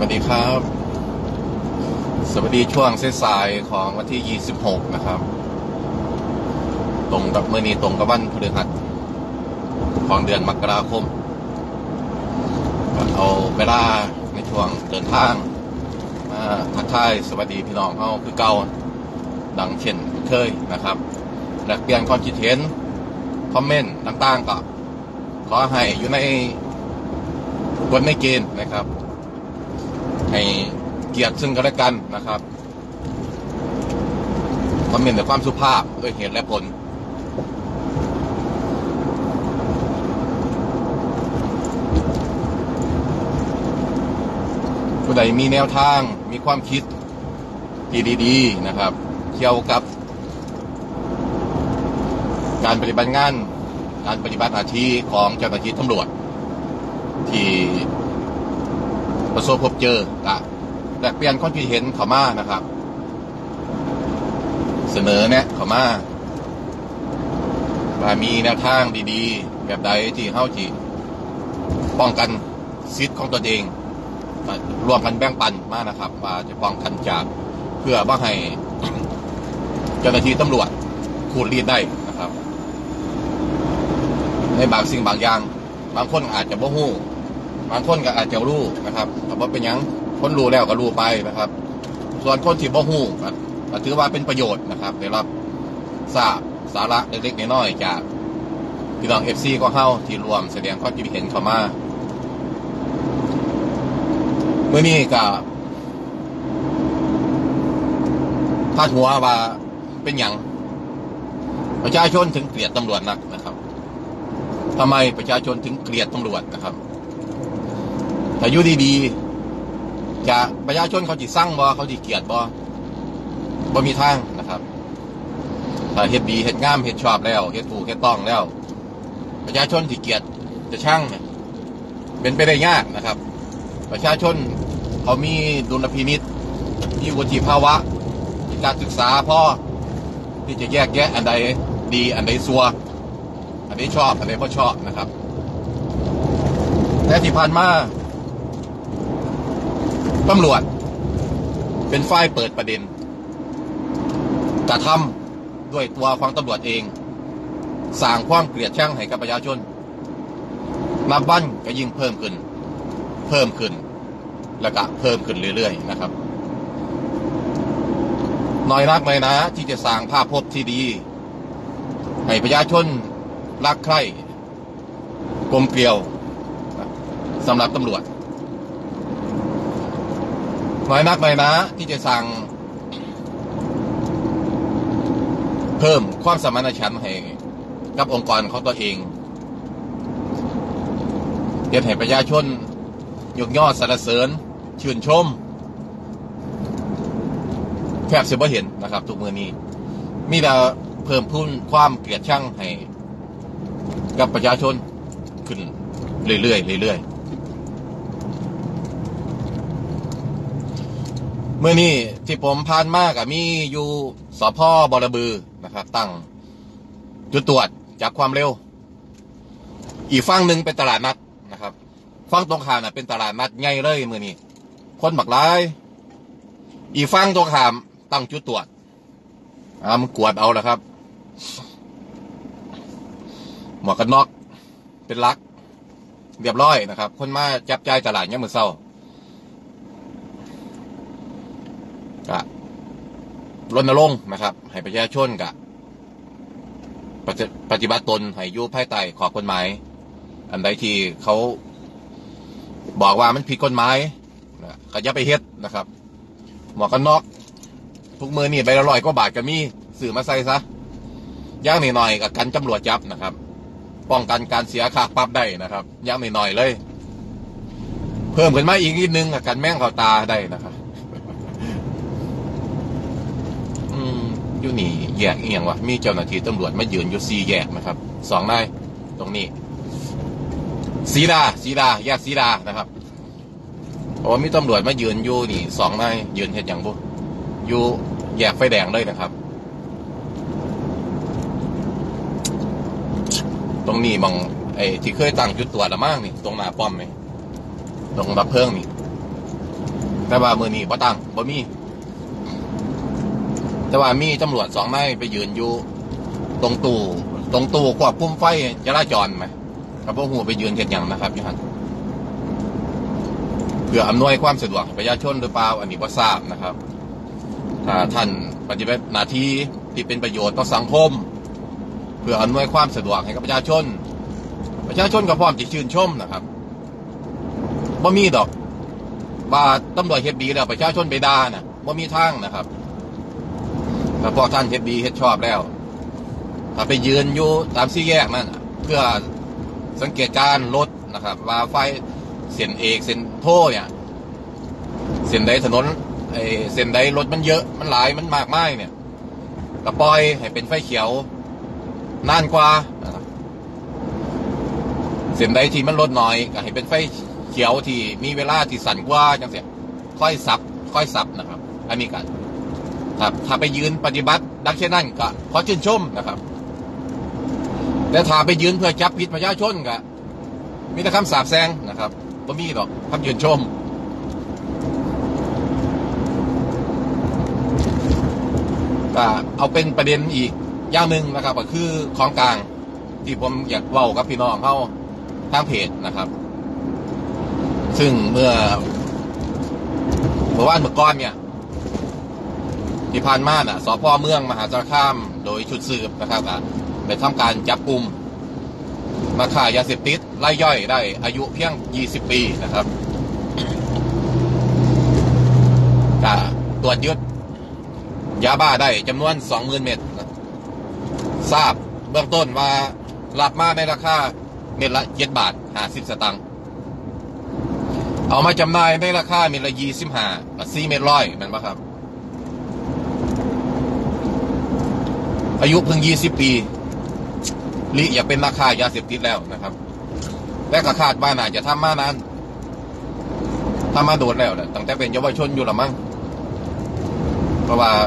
วัสดีครับสวัสดีช่วงสายๆของวันที่26นะครับตรงกับเมื่อนี้ตรงกับวันพฤหัสของเดือนมกราคมเอาเวลาในช่วงเดินทางมาทักทายสวัสดีพี่น้องเขาคือเก่าดังเช่นเคยนะครับแลกเปลี่ยนความคิดเห็นคอมเมนต์ต่างๆก็ขอให้อยู่ในกฎในเกณฑ์นะครับให้เกียรติซึ่งกันและกันนะครับคอมเมนต์ด้วยความสุภาพด้วยเหตุและผลผู้ใดมีแนวทางมีความคิดที่ดีๆนะครับเกี่ยวกับการปฏิบัติงานการปฏิบัติหน้าที่ของเจ้าหน้าที่ตำรวจที่ประสบพบเจอแต่เปลี่ยนความคิดเห็นเข้ามานะครับเสนอแนะเข้ามาว่ามีแนวทางดีๆแบบใดที่เฮาที่ป้องกันสิทธิ์ของตนเองรวมกันแบ่งปันมานะครับว่าจะป้องกันจากเพื่อบ่ให้ เจ้าหน้าที่ตำรวจขูดรีดได้นะครับในบางสิ่งบางอย่างบางคนอาจจะบ่ฮู้บางคนก็อาจจะรู้นะครับแต่ว่าเป็นยังคนรู้แล้วก็รู้ไปนะครับส่วนคนที่บ่ฮู้ก็ถือว่าเป็นประโยชน์นะครับได้รับทราบสาระเล็กๆน้อยๆจากพี่น้อง FC ก็เฮาที่รวมแสดงความคิดเห็นเข้ามาเมื่อนี้ก็พาดหัวว่าเป็นอย่างประชาชนถึงเกลียดตำรวจนักนะครับทำไมประชาชนถึงเกลียดตำรวจนะครับแต่อยู่ดีๆจะประชาชนเขาจิสั่งบ่เขาจิเกลียดบ่มีทางนะครับถ้าเฮ็ดดีเฮ็ดงามเฮ็ดชอบแล้วเฮ็ดถูกเฮ็ดต้องแล้วประชาชนที่เกลียดจะช่างเนี่ยเป็นไปได้ยากนะครับประชาชนเขามีดุลพินิจมีวุฒิภาวะมีการศึกษาพอที่จะแยกแยะอันใดดีอันใดซัวอันใดชอบอันใดไม่ชอบนะครับแต่ที่ผ่านมาตำรวจเป็นฝ่ายเปิดประเด็นกระทำด้วยตัวของตำรวจเองสร้างความเกลียดชังให้กับประชาชนนับวันก็ยิ่งเพิ่มขึ้นแล้วก็เพิ่มขึ้นเรื่อยๆนะครับน้อยนักเลยนะที่จะสร้างภาพพจน์ที่ดีให้ประชาชนรักใคร่กลมเกลียวสำหรับตำรวจน้อยนักเลยนะที่จะสั่งเพิ่มความสมานฉันท์ให้กับองค์กรของตัวเองเพื่อให้ประชาชนยกย่อสรรเสริญชื่นชมแทบจะไม่เห็นนะครับทุกมือนี้มีแต่เพิ่มพูนความเกลียดชังให้กับประชาชนขึ้นเรื่อยๆเมื่อนี้ที่ผมผ่านมากมีอยู่สภ.บรบือนะครับตั้งจุดตรวจจับความเร็วอีกฝั่งหนึ่งเป็นตลาดนัดนะครับฝั่งตรงข้ามเป็นตลาดนัดใหญ่เลยเมื่อนี้คนบักหลายอีกฝั่งตรงข้ามตั้งจุดตรวจมันกวดเอาแหละครับหมวกกันน็อกเป็นลักเรียบร้อยนะครับคนมาจับจ่ายตลาดเนี่ยมือเศร้าก็รณรงค์นะครับให้ประชาชนกับปฏิบัติตนให้อยู่ภายใต้ขอบกฎหมายอันใดที่เขาบอกว่ามันผิดกฎหมายก็อย่าไปเฮ็ดนะครับหมวกกันน็อกทุกมือนี่ใบละ100 กว่าบาทก็มีซื้อมาใส่ซะย่างหน่อยๆกับกันตำรวจจับนะครับป้องกันการเสียค่าปรับได้นะครับย่างหน่อยๆเลยเพิ่มขึ้นมาอีกนิดนึงกับกันแม่งเขาตาได้นะครับอยู่นี่แยกเอียงวะมีเจ้าหน้าที่ตำรวจมายืนอยู่4 แยกนะครับ2 นายตรงนี้ศรีดาแยกศรีดานะครับโอ้มีตำรวจมายืนอยู่นี่2 นายยืนเห็นอย่างบุอยู่แยกไฟแดงเลยนะครับตรงนี้มองไอ้ที่เคยตั้งจุดตรวจละมั่งนี่ตรงหน้าป้อมนี่ตรงดับเพลิงนี่แต่ว่ามือนี้บ่ตั้งบ่มีแต่ว่ามีตำรวจ2 นายไปยืนอยู่ตรงตู้ควบคุมไฟจราจรไหมกับพวกหูไปยืนเห็นอย่างนะครับพี่ฮันเพื่ออำนวยความสะดวกประชาชนหรือเปล่าอันนี้บ่ทราบนะครับถ้าท่านปฏิบัติหน้าที่ที่เป็นประโยชน์ต่อสังคมเพื่ออำนวยความสะดวกให้กับประชาชนก็พร้อมที่ชื่นชมนะครับบ่มีดอกว่าตำรวจเฮ็ดดีแล้วประชาชนไปด่านะบ่มีทางนะครับถ้าพวกท่านเฮ็ดดีเฮ็ดชอบแล้วถ้าไปยืนอยู่ตามสี่แยกนั่นเพื่อสังเกตการรถนะครับว่าไฟเส้นเอกเส้นโทเนี่ยเส้นใดถนนเส้นใดรถมันเยอะมันหลายมันมากมายเนี่ยก็ปล่อยให้เป็นไฟเขียวนานกว่าเส้นใดที่มันรถน้อยก็ให้เป็นไฟเขียวที่มีเวลาที่สั้นกว่าจังเสียค่อยซับนะครับอันนี้กันถ้าไปยืนปฏิบัติดังเช่นนั้นก็ขอชื่นชมนะครับแต่ถ้าไปยืนเพื่อจับผิดประชาชนก็มีแต่คำสาปแซงนะครับบ่มีหรอกคำชื่นชมก็เอาเป็นประเด็นอีกอย่างหนึ่งนะครับก็คือของกลางที่ผมอยากเว้ากับพี่น้องเขาทางเพจนะครับซึ่งเมื่อวานเมื่อก่อนเนี่ยที่ผ่านมาสพ.เมืองมหาสารคามโดยชุดสืบนะครับได้ทำการจับกลุ่มมาขายยาเสพติดรายย่อยได้อายุเพียง20 ปีนะครับก็ตรวจยึดยาบ้าได้จำนวน 20,000 เม็ดทราบเบื้องต้นว่ารับมาในราคาเม็ดละ7 บาท 50 สตางค์เอามาจำหน่ายในราคาเม็ดละ25 4 เม็ดร้อยนั่นปะครับอายุเพิ่ง20 ปีลิอย่าเป็นราคายาเสพติดแล้วนะครับและก็คาดว่าน่าจะทำมานานทำมาโดนแล้วแหละตั้งแต่เป็นเยาวชนอยู่ละมั้งเพราะว่า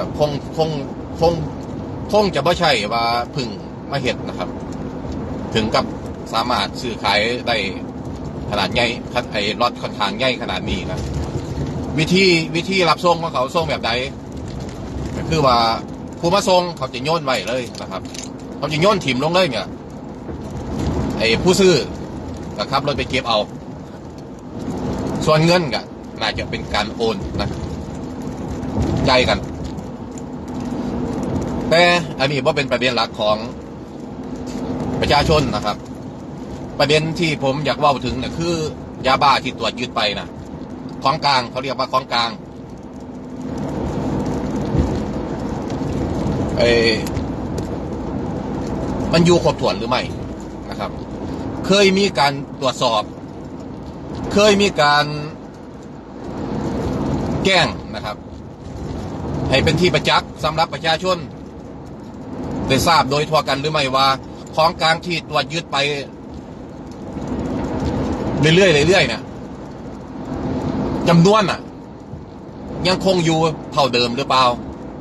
คงจะไม่ใช่ว่าพึ่งมาเห็ดนะครับถึงกับสามารถซื้อขายได้ขนาดใหญ่ไอ้รถค่อนข้างใหญ่ขนาดนี้นะวิธีรับส่งของเขาส่งแบบใดก็คือว่าผู้มาส่งเขาจะโยนไว้เลยนะครับเขาจะโยนถิ่มลงเลยเนี่ยไอ้ผู้ซื้อก็ขับรถไปเก็บเอาส่วนเงินก็น่าจะเป็นการโอนนะใจกันแต่อันนี้ว่าเป็นประเด็นหลักของประชาชนนะครับประเด็นที่ผมอยากว่าถึงเนี่ยคือยาบ้าที่ตรวจยึดไปนะของกลางเขาเรียกว่าของกลางมันอยู่ครบถ้วนหรือไม่นะครับเคยมีการตรวจสอบเคยมีการแจ้งนะครับให้เป็นที่ประจักษ์สำหรับประชาชนได้ทราบโดยทั่วกันหรือไม่ว่าของกลางที่ตรวจยึดไปเรื่อยๆเนี่ยจำนวนยังคงอยู่เท่าเดิมหรือเปล่า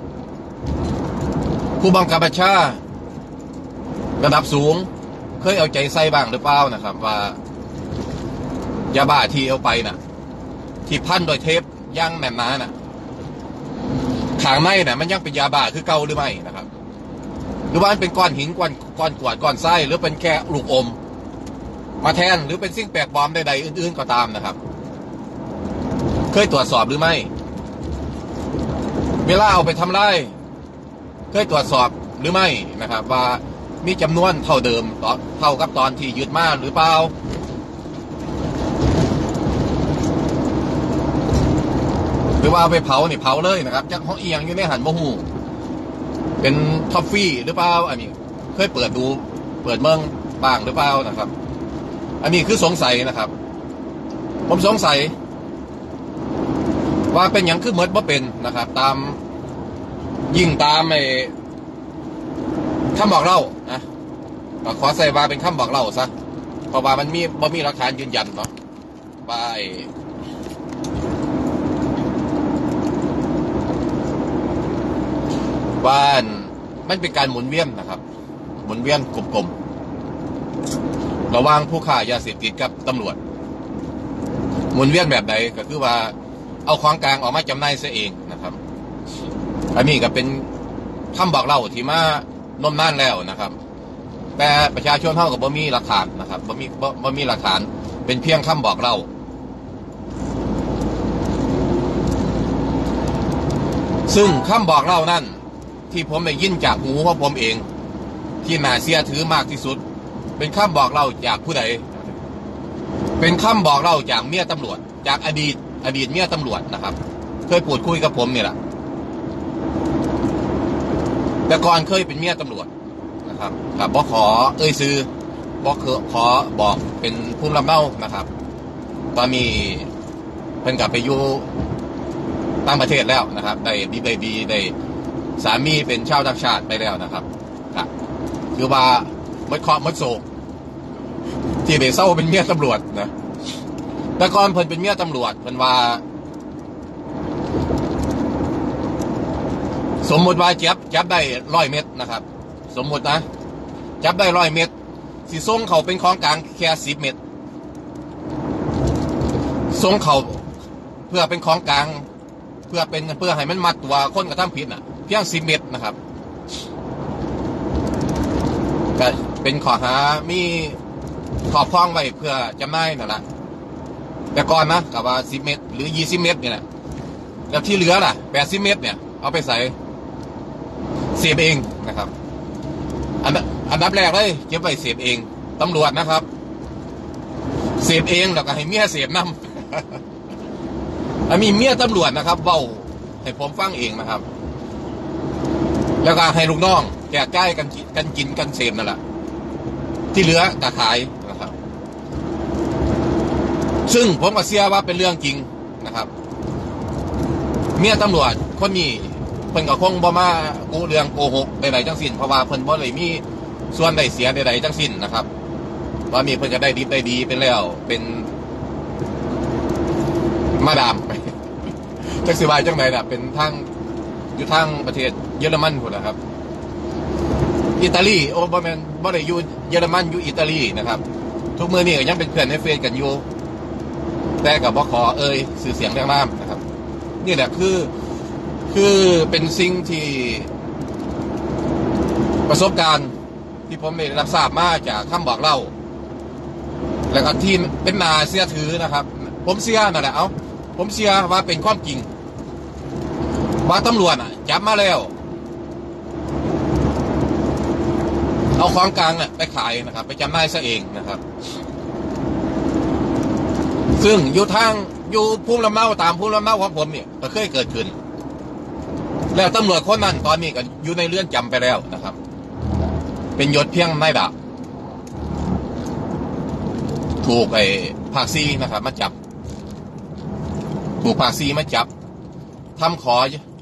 ผู้บังคับบัญชาระดับสูงเคยเอาใจใส่บ้างหรือเปล่านะครับว่ายาบ้าที่เอาไปที่พันโดยเทปย่างแน่นหนาขางในมันยังเป็นยาบ้าคือเก่าหรือไม่นะครับหรือว่ามันเป็นก้อนหินก้อนกรวดก้อนทรายหรือเป็นแค่ลูกอมมาแทนหรือเป็นสิ่งแปลกปลอมใดๆอื่นๆก็ตามนะครับเคยตรวจสอบหรือไม่เวลาเอาไปทำลายเคยตรวจสอบหรือไม่นะครับว่ามีจำนวนเท่าเดิมเท่ากับตอนที่ยึดมาหรือเปล่าหรือว่าเอาไปเผาเผาเลยนะครับจากห้องเอียงอยู่ในหันโมหูเป็นท็อฟฟี่หรือเปล่าอันนี้เคยเปิดเมืองบ้างหรือเปล่านะครับอันนี้คือสงสัยนะครับผมสงสัยว่าเป็นอย่างคือเมิดว่าเป็นนะครับตามยิ่งตามคำบอกเล่านะขอใส่ว่าเป็นคำบอกเล่าซะเพราะว่ามันบ่มีหลักฐานยืนยันเนาะว่ามันเป็นการหมุนเวียนนะครับหมุนเวียนกลมๆระหว่างผู้ค้ายาเสพติดกับตำรวจหมุนเวียนแบบใดก็คือว่าเอาของกลางออกมาจำหน่ายซะเองนะครับอันนี้ก็เป็นคำบอกเล่าที่มานมนานแล้วนะครับแต่ประชาชนเท่ากับบ่มีหลักฐานนะครับบ่มีหลักฐานเป็นเพียงคำบอกเล่าซึ่งคำบอกเล่านั่นที่ผมได้ยินจากหูของผมเองที่น่าเชื่อถือมากที่สุดเป็นคำบอกเล่าจากผู้ใดเป็นคำบอกเล่าจากเมียตำรวจจากอดีตเมียตำรวจนะครับเคยพูดคุยกับผมนี่แหละแต่ก่อนเคยเป็นเมียตำรวจนะครับกับบ่ขอซื้อบ่ขอบอกเป็นภูมิลำเนานะครับตอนนี้เพิ่นกลับไปอยู่ต่างประเทศแล้วนะครับได้สามีเป็นชาวต่างชาติไปแล้วนะครับคือว่ามัดเคาะมัดโศกที่ได้เศร้าเป็นเมียตำรวจนะแต่ก่อนเพิ่นเป็นเมียตำรวจเพิ่นว่าสมมติว่าจับได้100 เม็ดนะครับสมมตินะจับได้100 เม็ดสิส่งเขาเป็นของกลางแค่10 เม็ดส่งเขาเพื่อเป็นของกลางเพื่อให้มันมัดตัวคนกระทำผิดน่ะเพียง10 เม็ดนะครับก็เป็นข้อหามีครอบครองไว้เพื่อจำหน่ายนั่นแหละแต่ก่อนนะกับว่า10 เม็ดหรือ20 เม็ดเนี่ยนะแล้วที่เหลือล่ะ80 เม็ดเนี่ยเอาไปใส่เสพเองนะครับอันดับแรกเลยเก็บไว้เสพเองตำรวจนะครับเสพเองแล้วก็ให้เมียเสพนำมีเมียตำรวจนะครับเว้าให้ผมฟังเองนะครับแล้วก็ให้ลูกน้องแจกจ่ายกันกินกันเสพนั่นแหละที่เหลือก็ขายนะครับซึ่งผมก็เชื่อว่าเป็นเรื่องจริงนะครับเมียตำรวจคนนี้เพิ่นก็คงบ่มากูเรื่องโกหกใดๆทั้งสิ้นเพราะว่าเพิ่นบ่ได้มีส่วนได้เสียใดๆทั้งสิ้นนะครับตอนนี้เพิ่นก็ได้ดีเป็นแล้วเป็นมาดามไปจักสิว่าจังไดน่ะเป็นทางอยู่ทางประเทศเยอรมันพุ่นนะครับอิตาลีโอ้บ่แม่นบ่ได้อยู่เยอรมันอยู่อิตาลีนะครับทุกมื้อนี้ก็ยังเป็นเพื่อนในเฟซกันอยู่แต่ก็บ่ขอสื่อเสียงเรียงนามนะครับนี่แหละคือเป็นสิ่งที่ประสบการณ์ที่ผมได้รับทราบมาจากคำบอกเล่าแล้วก็ที่เป็นนาเชื่อถือนะครับผมเชื่อนั่นแหละผมเชื่อว่าเป็นความจริงว่าตำรวจจับมาแล้วเอาของกลางไปขายนะครับไปจำหน่ายซะเองนะครับซึ่งอยู่ภูมิลำเนาตามภูมิลำเนาของผมเนี่ยก็เคยเกิดขึ้นแล้วตำรวจคนนั้นตอนนี้ก็อยู่ในเรือนจำไปแล้วนะครับเป็นยศเพียงนายดาบถูกภาคซีนะครับมาจับถูกภาคซีมาจับทำขอ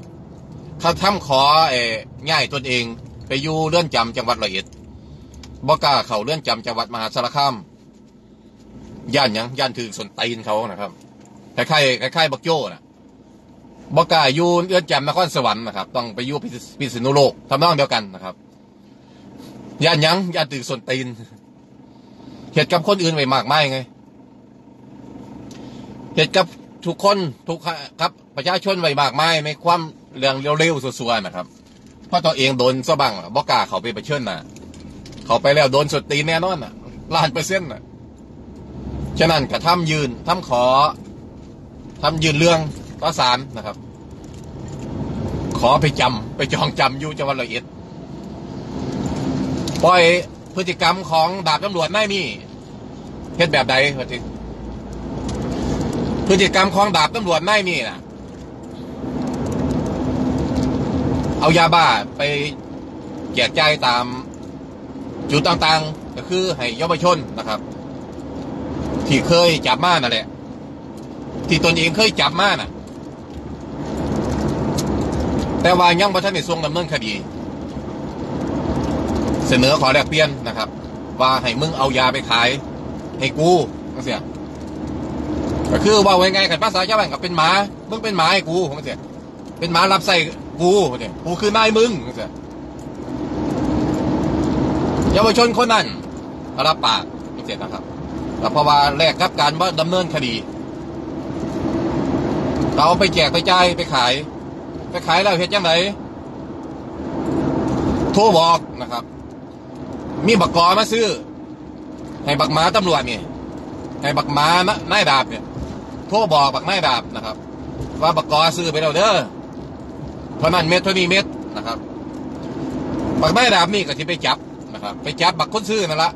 ง่ายตนเองไปอยู่เรือนจำจังหวัดร้อยเอ็ดบ่กล้าเข้าเรือนจำจังหวัดมหาสารคามย่านถือสนตีนเขานะครับคล้ายบักโจ้นะบ่กล้าอยู่เรือนจำนครสวรรค์นะครับต้องไปอยู่พิษณุโลกทำนองเดียวกันนะครับย่านถือสนตีนเหตุกับคนอื่นไว้มากมายไงเหตุกับทุกคนทุกครับประชาชนไว้มากมายในความเรื่องเร็วๆสัวๆนะครับเพราะตัวเองโดนซะบ้างบ่กล้าเขาไปเผชิญน่ะเขาไปแล้วโดนสนตีนแน่นอนน่ะ1,000,000%น่ะฉะนั้นก็ทำยืนเรื่องต่อศาลนะครับขอไปจองจำอยู่จังหวัดร้อยเอ็ดปล่อยพฤติกรรมของดาบตำรวจนายนี้เฮ็ดแบบใดพฤติกรรมของดาบตำรวจนายนี้นะเอายาบ้าไปแจกจ่ายตามจุดต่างๆก็คือให้เยาวชนนะครับที่เคยจับมานั่นแหละที่ตนเองเคยจับมาน่ะแต่ว่ายังบ่ทันได้ส่งดำเนินคดีเสนอขอแลกเปลี่ยนนะครับว่าให้มึงเอายาไปขายให้กูจังซี่ก็คือว่าไว้ไงกันภาษาชาวบ้านก็เป็นหมามึงเป็นหมาให้กูจังซี่เป็นหมารับใส่กูเนี่ยกูคือนายมึงจังซี่เยาวชนคนนั้นรับปากจังซี่นะครับแต่เพราะว่าแลกกับการว่าดำเนินคดีเราเอาไปแจกไปจ่ายไปขายแล้วเฮ็ดจังไดโทรบอกนะครับ มีบักกอมาซื้อให้บักหมาตำรวจนี่ให้บักหมานายดาบเนี่ยโทรบอกบักนายดาบนะครับว่าบักกอซื้อไปแล้วเด้อเท่านั้นเม็ดเท่านี้เม็ดนะครับบักนายดาบนี่ก็สิไปจับนะครับไปจับบักคนซื้อนั่นละ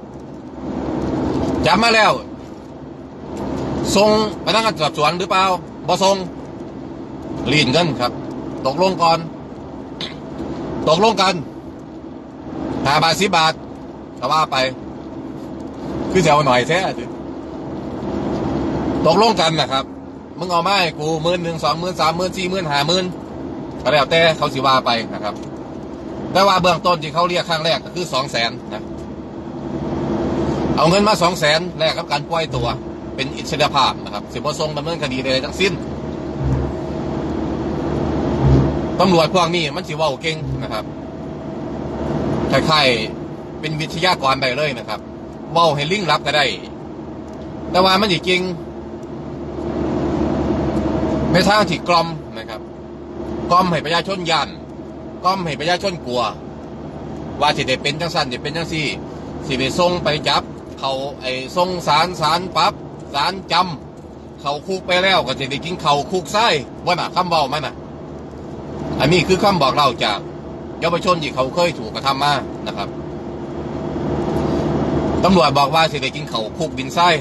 จับมาแล้วส่งพนักงานสอบสวนหรือเปล่าบ่ส่งลีนเงินครับตกลงก่อนตกลงกัน5 บาท 10 บาทก็ว่าไปคือจะเอาหน่อยแท้ตกลงกันนะครับมึงเอามาให้กู10,000 20,000 30,000 40,000 50,000ก็แล้วแต่เขาสิว่าไปนะครับแต่ว่าเบื้องต้นที่เขาเรียกครั้งแรกก็คือ200,000นะเอาเงินมา200,000แลกกับการปล่อยตัวเป็นอิสรภาพนะครับสิบ่ส่งดำเนินคดีใดทั้งสิ้นตำรวจพวกนี้มันสิเว้าเก่งนะครับคล้ายๆเป็นวิทยากรได้เลยนะครับเว้าให้ลิงรับก็ได้แต่ว่ามันจริงในทางที่กล่อมนะครับกล่อมให้ประชาชนยันกล่อมให้ประชาชนกลัวว่าสิได้เป็นจังซั่นสิเป็นจังซี่สิไปส่งไปจับเขาส่งศาลปรับศาลจำเขาคุกไปแล้วก็จะได้กินเขาคุกไส้ว่าน่ะคำเว้ามันน่ะอันนี้คือคำบอกเล่าจากเยาวชนที่เขาเคยถูกกระทำมานะครับตำรวจบอกว่าสิได้กินเขาคุกบินไส้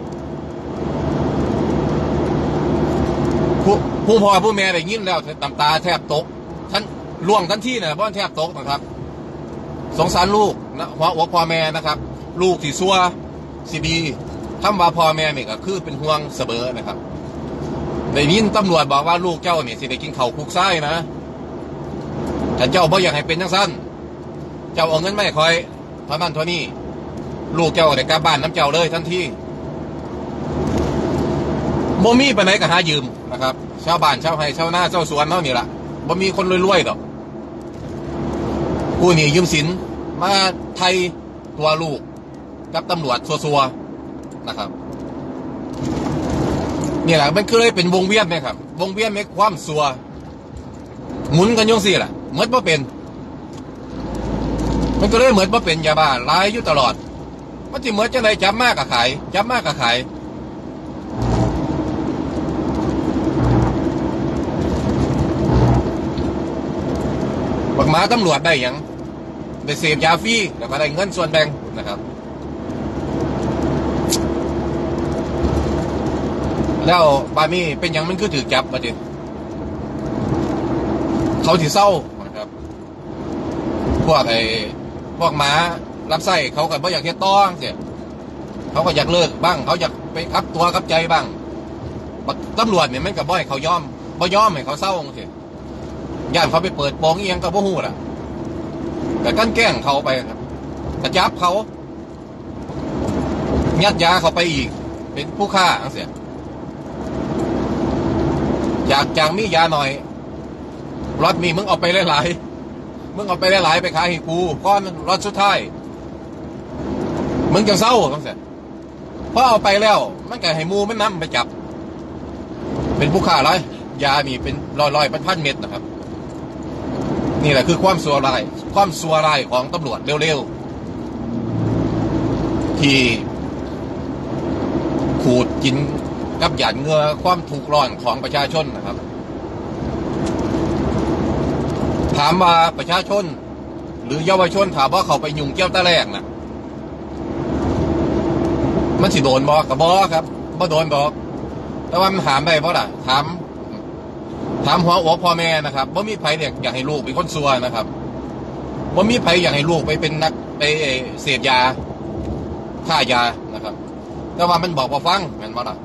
ผู้พ่อผู้แม่ได้ยินแล้วน้ำตาแทบตกท่านล่วงทันทีนะเพราะแทบตกนะครับสงสารลูกนะหัวอกพ่อแม่นะครับลูกที่ซัวสิดีคำว่าพ่อแม่นี่ก็คือเป็นห่วงเสมอนะครับได้ยินตำรวจบอกว่าลูกเจ้าเนี่ยสิได้กินเขาคุกไส้นะแต่เจ้าบ่อยากให้เป็นจังสั้นเจ้าเอาเงินไม่คอยเท่านั้นเท่านี้ลูกเจ้าได้กลับบ้านน้ำเจ้าเลยทันทีบ่มีไปไหนก็หายืมนะครับชาวบ้านชาวไร่ชาวนาชาวสวนเท่านี้ละบ่มีคนรวยๆดอกผู้นี่ยืมสินมาไทยตัวลูกกับตำรวจซัวๆนะครับนี่แหละมันก็เลยเป็นวงเวียนไหมครับวงเวียนในความซัวหมุนกันยงสี่แหละเหมือนว่าเป็นมันก็เลยเหมือนว่าเป็นยาบ้าลายอยู่ตลอดมันจะเหมือนจะไหนจับมากกับขายจับมากกับขายบักหมาตำรวจได้ยังได้เสพยาฟรีแล้วก็ได้เงินส่วนแบ่งนะครับแล้วบามีเป็นยังมันคือถือจับมาดิเขาถือเศร้านะครับพวกหมารับไส้เขาก็บ่อยากเฮ็ดต่อเสียเขาก็อยากเลิกบ้างเขาอยากไปขับตัวขับใจบ้างตำรวจเนี่ยมันก็บ่ให้เขายอมให้เขาเศร้าเสียย่านเขาไปเปิดโปงเอียงก็บ่ฮู้ล่ะแต่กั้นแกล้งเขาไปครับกระจับเขายัดยาเขาไปอีกเป็นผู้ฆ่าเสียอยากมียาหน่อยรถมีมึงเอาไปหลายๆมึงเอาไปหลายๆไปขายให้กูก้อนรถสุดท้ายมึงจังเศร้าต้องเสียเพราะเอาไปแล้วมันก็ให้มูมันนำไปจับเป็นผู้ฆ่าไรยานี่เป็นร้อยเป็นพันเม็ดนะครับนี่แหละคือความซัวร้ายของตำรวจเร็วๆที่ขูดกินกับหยาดเหงื่อความทุกข์ร้อนของประชาชนนะครับถามว่าประชาชนหรือเยาวชนถามว่าเขาไปยุ่งเกี่ยวตะแรกนะมันสิโดนบอกกับบอครับบ่โดนบอกแต่ว่ามันถามได้เพราะล่ะถามหัวอกพ่อแม่นะครับบ่มีไผอยากให้ลูกเป็นคนซัวนะครับบ่มีไผอยากให้ลูกไปเป็นนักไปเสพยาฆ่ายานะครับแต่ว่ามันบอกว่าฟังแม่นบ่ล่ะ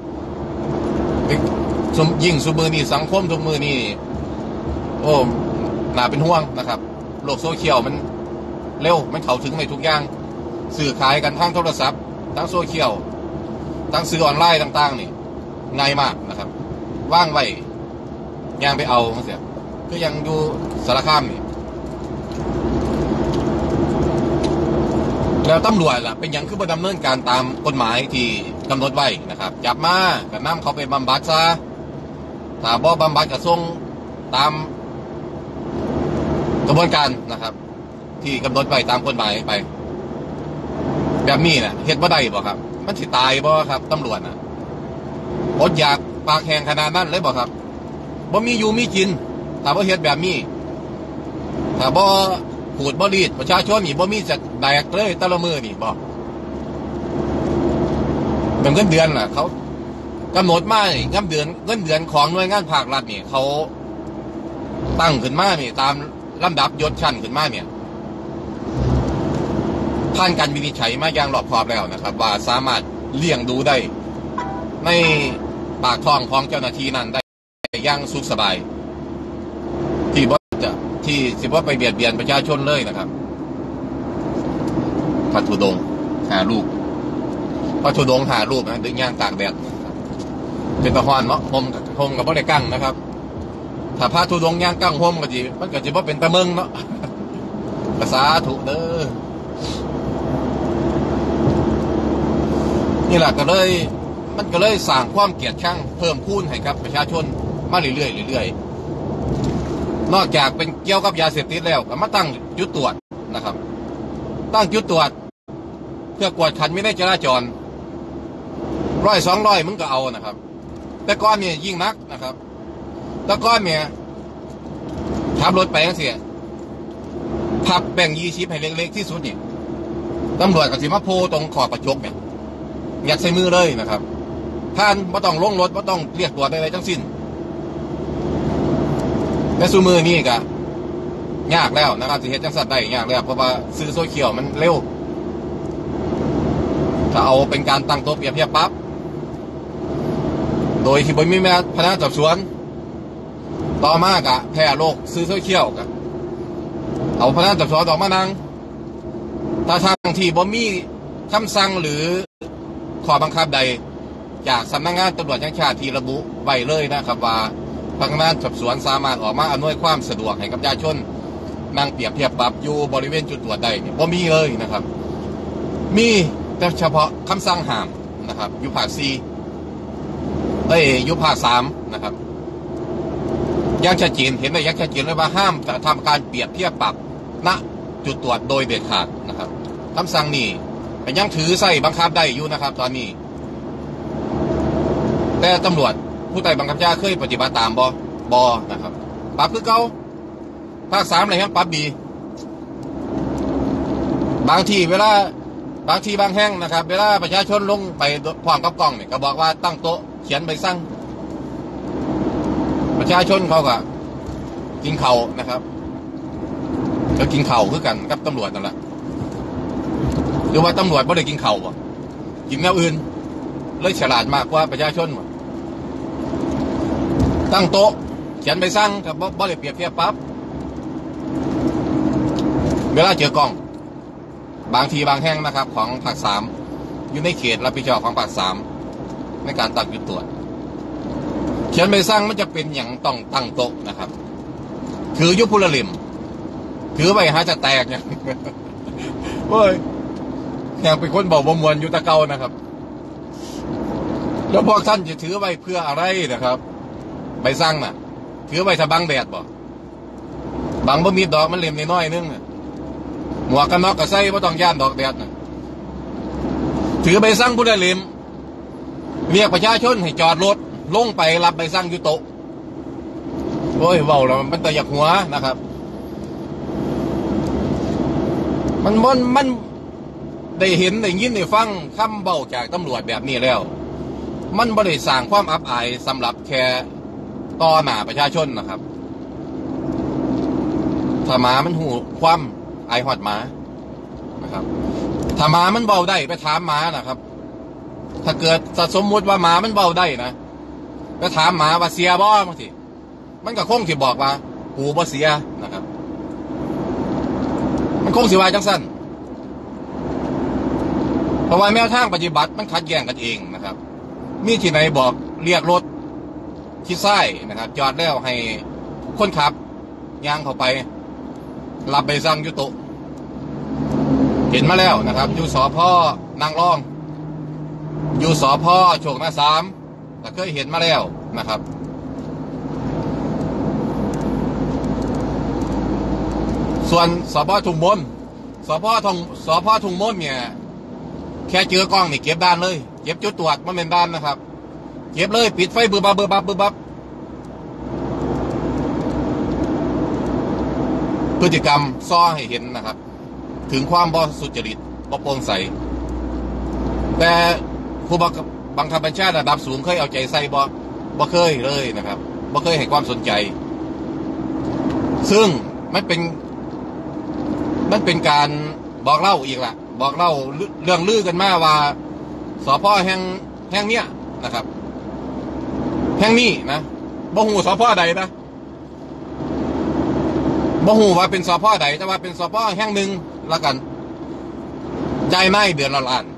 ยิ่งซุมือนี่สังคมทุกมือนี่โอ้น่าเป็นห่วงนะครับโลกโซเชียลมันเร็วมันเข้าถึงในทุกอย่างสื่อขายกันทางโทรศัพท์ทั้งโซเชียลทั้งสื่อออนไลน์ต่างๆนี่ง่ายมากนะครับว่างไว้ย่างไปเอาเสียก็ยังอยู่สารคามนี่แล้วตำรวจล่ะเป็นยังคือบ่ดำเนินการตามกฎหมายที่กำหนดไว้นะครับจับมาก็นำเขาไปบำบัดซะถ้าบ่บำบัดกระทรวงตามกระบวนการนะครับ ที่กำหนดไว้ตามกฎหมายไปแบบนี้นะเฮ็ดบ่ได้บ่ครับมันสิตายบ่ครับตำรวจนะอดอยากปากแห้งขนาดนั้นเลยบ่ครับบ่มีอยู่มีกินถ้าบ่เฮ็ดแบบนี้ถ้าบ่ขูดบ่รีดประชาชนนี่บ่มีจะแดกเลยแต่ละมื้อนี่บ่เป็นเงินเดือนน่ะเขากำหนดมาเงินเดือนของหน่วยงานภาครัฐนี่เขาตั้งขึ้นมานี่ตามลำดับยศชั้นขึ้นมาเนี่ยผ่านการวินิจฉัยมาอย่างรอบคอบแล้วนะครับว่าสามารถเลี้ยงดูได้ในปากท้องของเจ้าหน้าที่นั้นได้อย่างสุขสบายที่สิว่าไปเบียดเบียนประชาชนเลยนะครับพระธุดงค์หาลูกพระธุดงค์หาลูกนะดึงย่างตากแดดเป็นตะฮอนเนาะผมกับบ่ได้กั้งนะครับถ้าพระธุดงค์ย่างกั้งผมก็จีมันก็จะว่าเป็นตะเมืองเนาะภาษาถูกเด้อนี่แหละมันก็เลยสร้างความเกลียดชังเพิ่มพูนให้กับประชาชนมาเรื่อยนอกจากเป็นเกี่ยวกับยาเสพติดแล้วก็มาตั้งจุดตรวจนะครับตั้งจุดตรวจเพื่อกวดขันไม่ได้จราจร100-200มึงก็เอานะครับแต่ก้อนเนี่ยยิ่งนักนะครับแต่ก้อนเนี่ยขับรถไปกันเสียพับแบ่ง20ให้เล็กๆที่สุดนี่ตำรวจก็สิมาโพตรงขอบกระจกเนี่ยยัดใส่มือเลยนะครับท่านไม่ต้องลงรถไม่ต้องเรียกตรวจอะไรทั้งสิ้นแต่ซูมือนี่ก็ยากแล้วนะครับสิเฮ็ดจังสัตว์ได้ยากแล้วเพราะว่าสื่อโซเชียลมันเร็วถ้าเอาเป็นการตั้งโต๊ะเปรียบเทียบปั๊บโดยที่บ่มีแม่พนักงานสอบสวนต่อมากะแพร่โรคสื่อโซเชียลกะเอาพนักงานสอบสวนออกมานั่งถ้าทางที่บ่มีคำสั่งหรือข้อบังคับใดจากสำนักงานตำรวจแห่งชาติที่ระบุไว้เลยนะครับว่าพนักงานสอบสวนสามารถออกมาอำนวยความสะดวกให้กับประชาชนนั่งเปรียบเทียบปรับอยู่บริเวณจุดตรวจใดเนี่ยบ่มีเลยนะครับมีแต่เฉพาะคำสั่งห้ามนะครับอยู่ภาค4อยู่ภาค3นะครับยังชัดเจนเห็นได้ยังชัดเจนเลยว่าห้ามจะทำการเปรียบเทียบปรับณจุดตรวจโดยเด็ดขาดนะครับคำสั่งนี้ยังถือใส่บังคับได้อยู่นะครับตอนนี้แต่ตำรวจผู้ใต้บังคับบัญชาเคยปฏิบัติตามบอนะครับปรับคือเก่าภาค3อะไรครับปรับดีบางที่บางแห่งนะครับเวลาประชาชนลงไปพร้อมกับกล้องเนี่ยก็บอกว่าตั้งโต๊ะเขียนใบสั่งประชาชนเขาก็กินเข่านะครับแล้วกินเข่าคือกันกับตำรวจนั่นแหละหรือว่าตำรวจไม่ได้กินเข่ากินแนวอื่นเลยฉลาดมากกว่าประชาชนตั้งโต๊ะเขียนใบสั่งกับบ่ได้เปรียบเทียบปั๊บเวลาเจอกล้องบางทีบางแห่งนะครับของภาค3อยู่ในเขตรับผิดชอบของภาค3ในการตั้งจุดตรวจเขียนใบสั่งมันจะเป็นอย่างต้องตั้งโต๊ะนะครับถือยุพุละเล่มถือไปหาจะแตกเนี่ยเว้ยอย่างเป็นคนบอกบ่มวนอยู่ตะเกานะครับแล้วพวกท่านจะถือไว้เพื่ออะไรนะครับใบสั่งน่ะถือไว้ถ้าบังแดดบังบ่มีดอกมันเล่มน้อยๆนึงหมวกกันน็อกก็ใส่บ่ต้องย่านดอกแดดน่ะถือใบสั่งผู้ใดเล่มเรียกประชาชนให้จอดรถลงไปรับใบสั่งอยู่โต๊ะโอ้ยเว้าแล้วมันตะยักหัวนะครับมันได้เห็นได้ยินได้ฟังคำเบ้าจากตำรวจแบบนี้แล้วมันบ่ได้สร้างความอับอายสำหรับแค่ต่อหน้าประชาชนนะครับถ้าหมามันหูความไอหอดหมานะครับถ้าหมามันเบาได้ไปถามหมานะครับถ้าเกิดสมมุติว่าหมามันเบาได้นะไปถามหมาว่าเสียบ่บางทีมันก็คงสิบอกว่ากูบ่เสียนะครับมันคงสิว่าจังสั้นเพราะว่าแนวทางปฏิบัติมันขัดแย้งกันเองนะครับมีที่ไหนบอกเรียกรถชิดซ้ายนะครับจอดแล้วให้คนขับย่างเข้าไปรับใบสั่งอยู่โต๊ะเห็นมาแล้วนะครับอยู่สพ.นางรองอยู่สพ.โชคนา3แต่เคยเห็นมาแล้วนะครับส่วนสพทุ่งมนสพทุ่งมนเนี่ยแค่เจอกล้องนี่เก็บด้านเลยเก็บจุดตรวจมันเป็นด้านนะครับเก็บเลยปิดไฟบึบบับพฤติกรรมซ้อให้เห็นนะครับถึงความบ่สุจริตบ่โปร่งใสแต่ผู้บังคับบัญชาระดับสูงเคยเอาใจใส่บ่เคยเลยนะครับบ่เคยให้ความสนใจซึ่งมันเป็นการบอกเล่าอีกละบอกเล่าเรื่องลือกันมาว่าสพแห่งเนี้ยนะครับแห่งนี้นะบ่ฮู้สพใดนะบ่ฮู้ว่าเป็นสพใดแต่ว่าเป็นสพแห่งหนึ่งละกันจ่ายนายเดือนละล้าน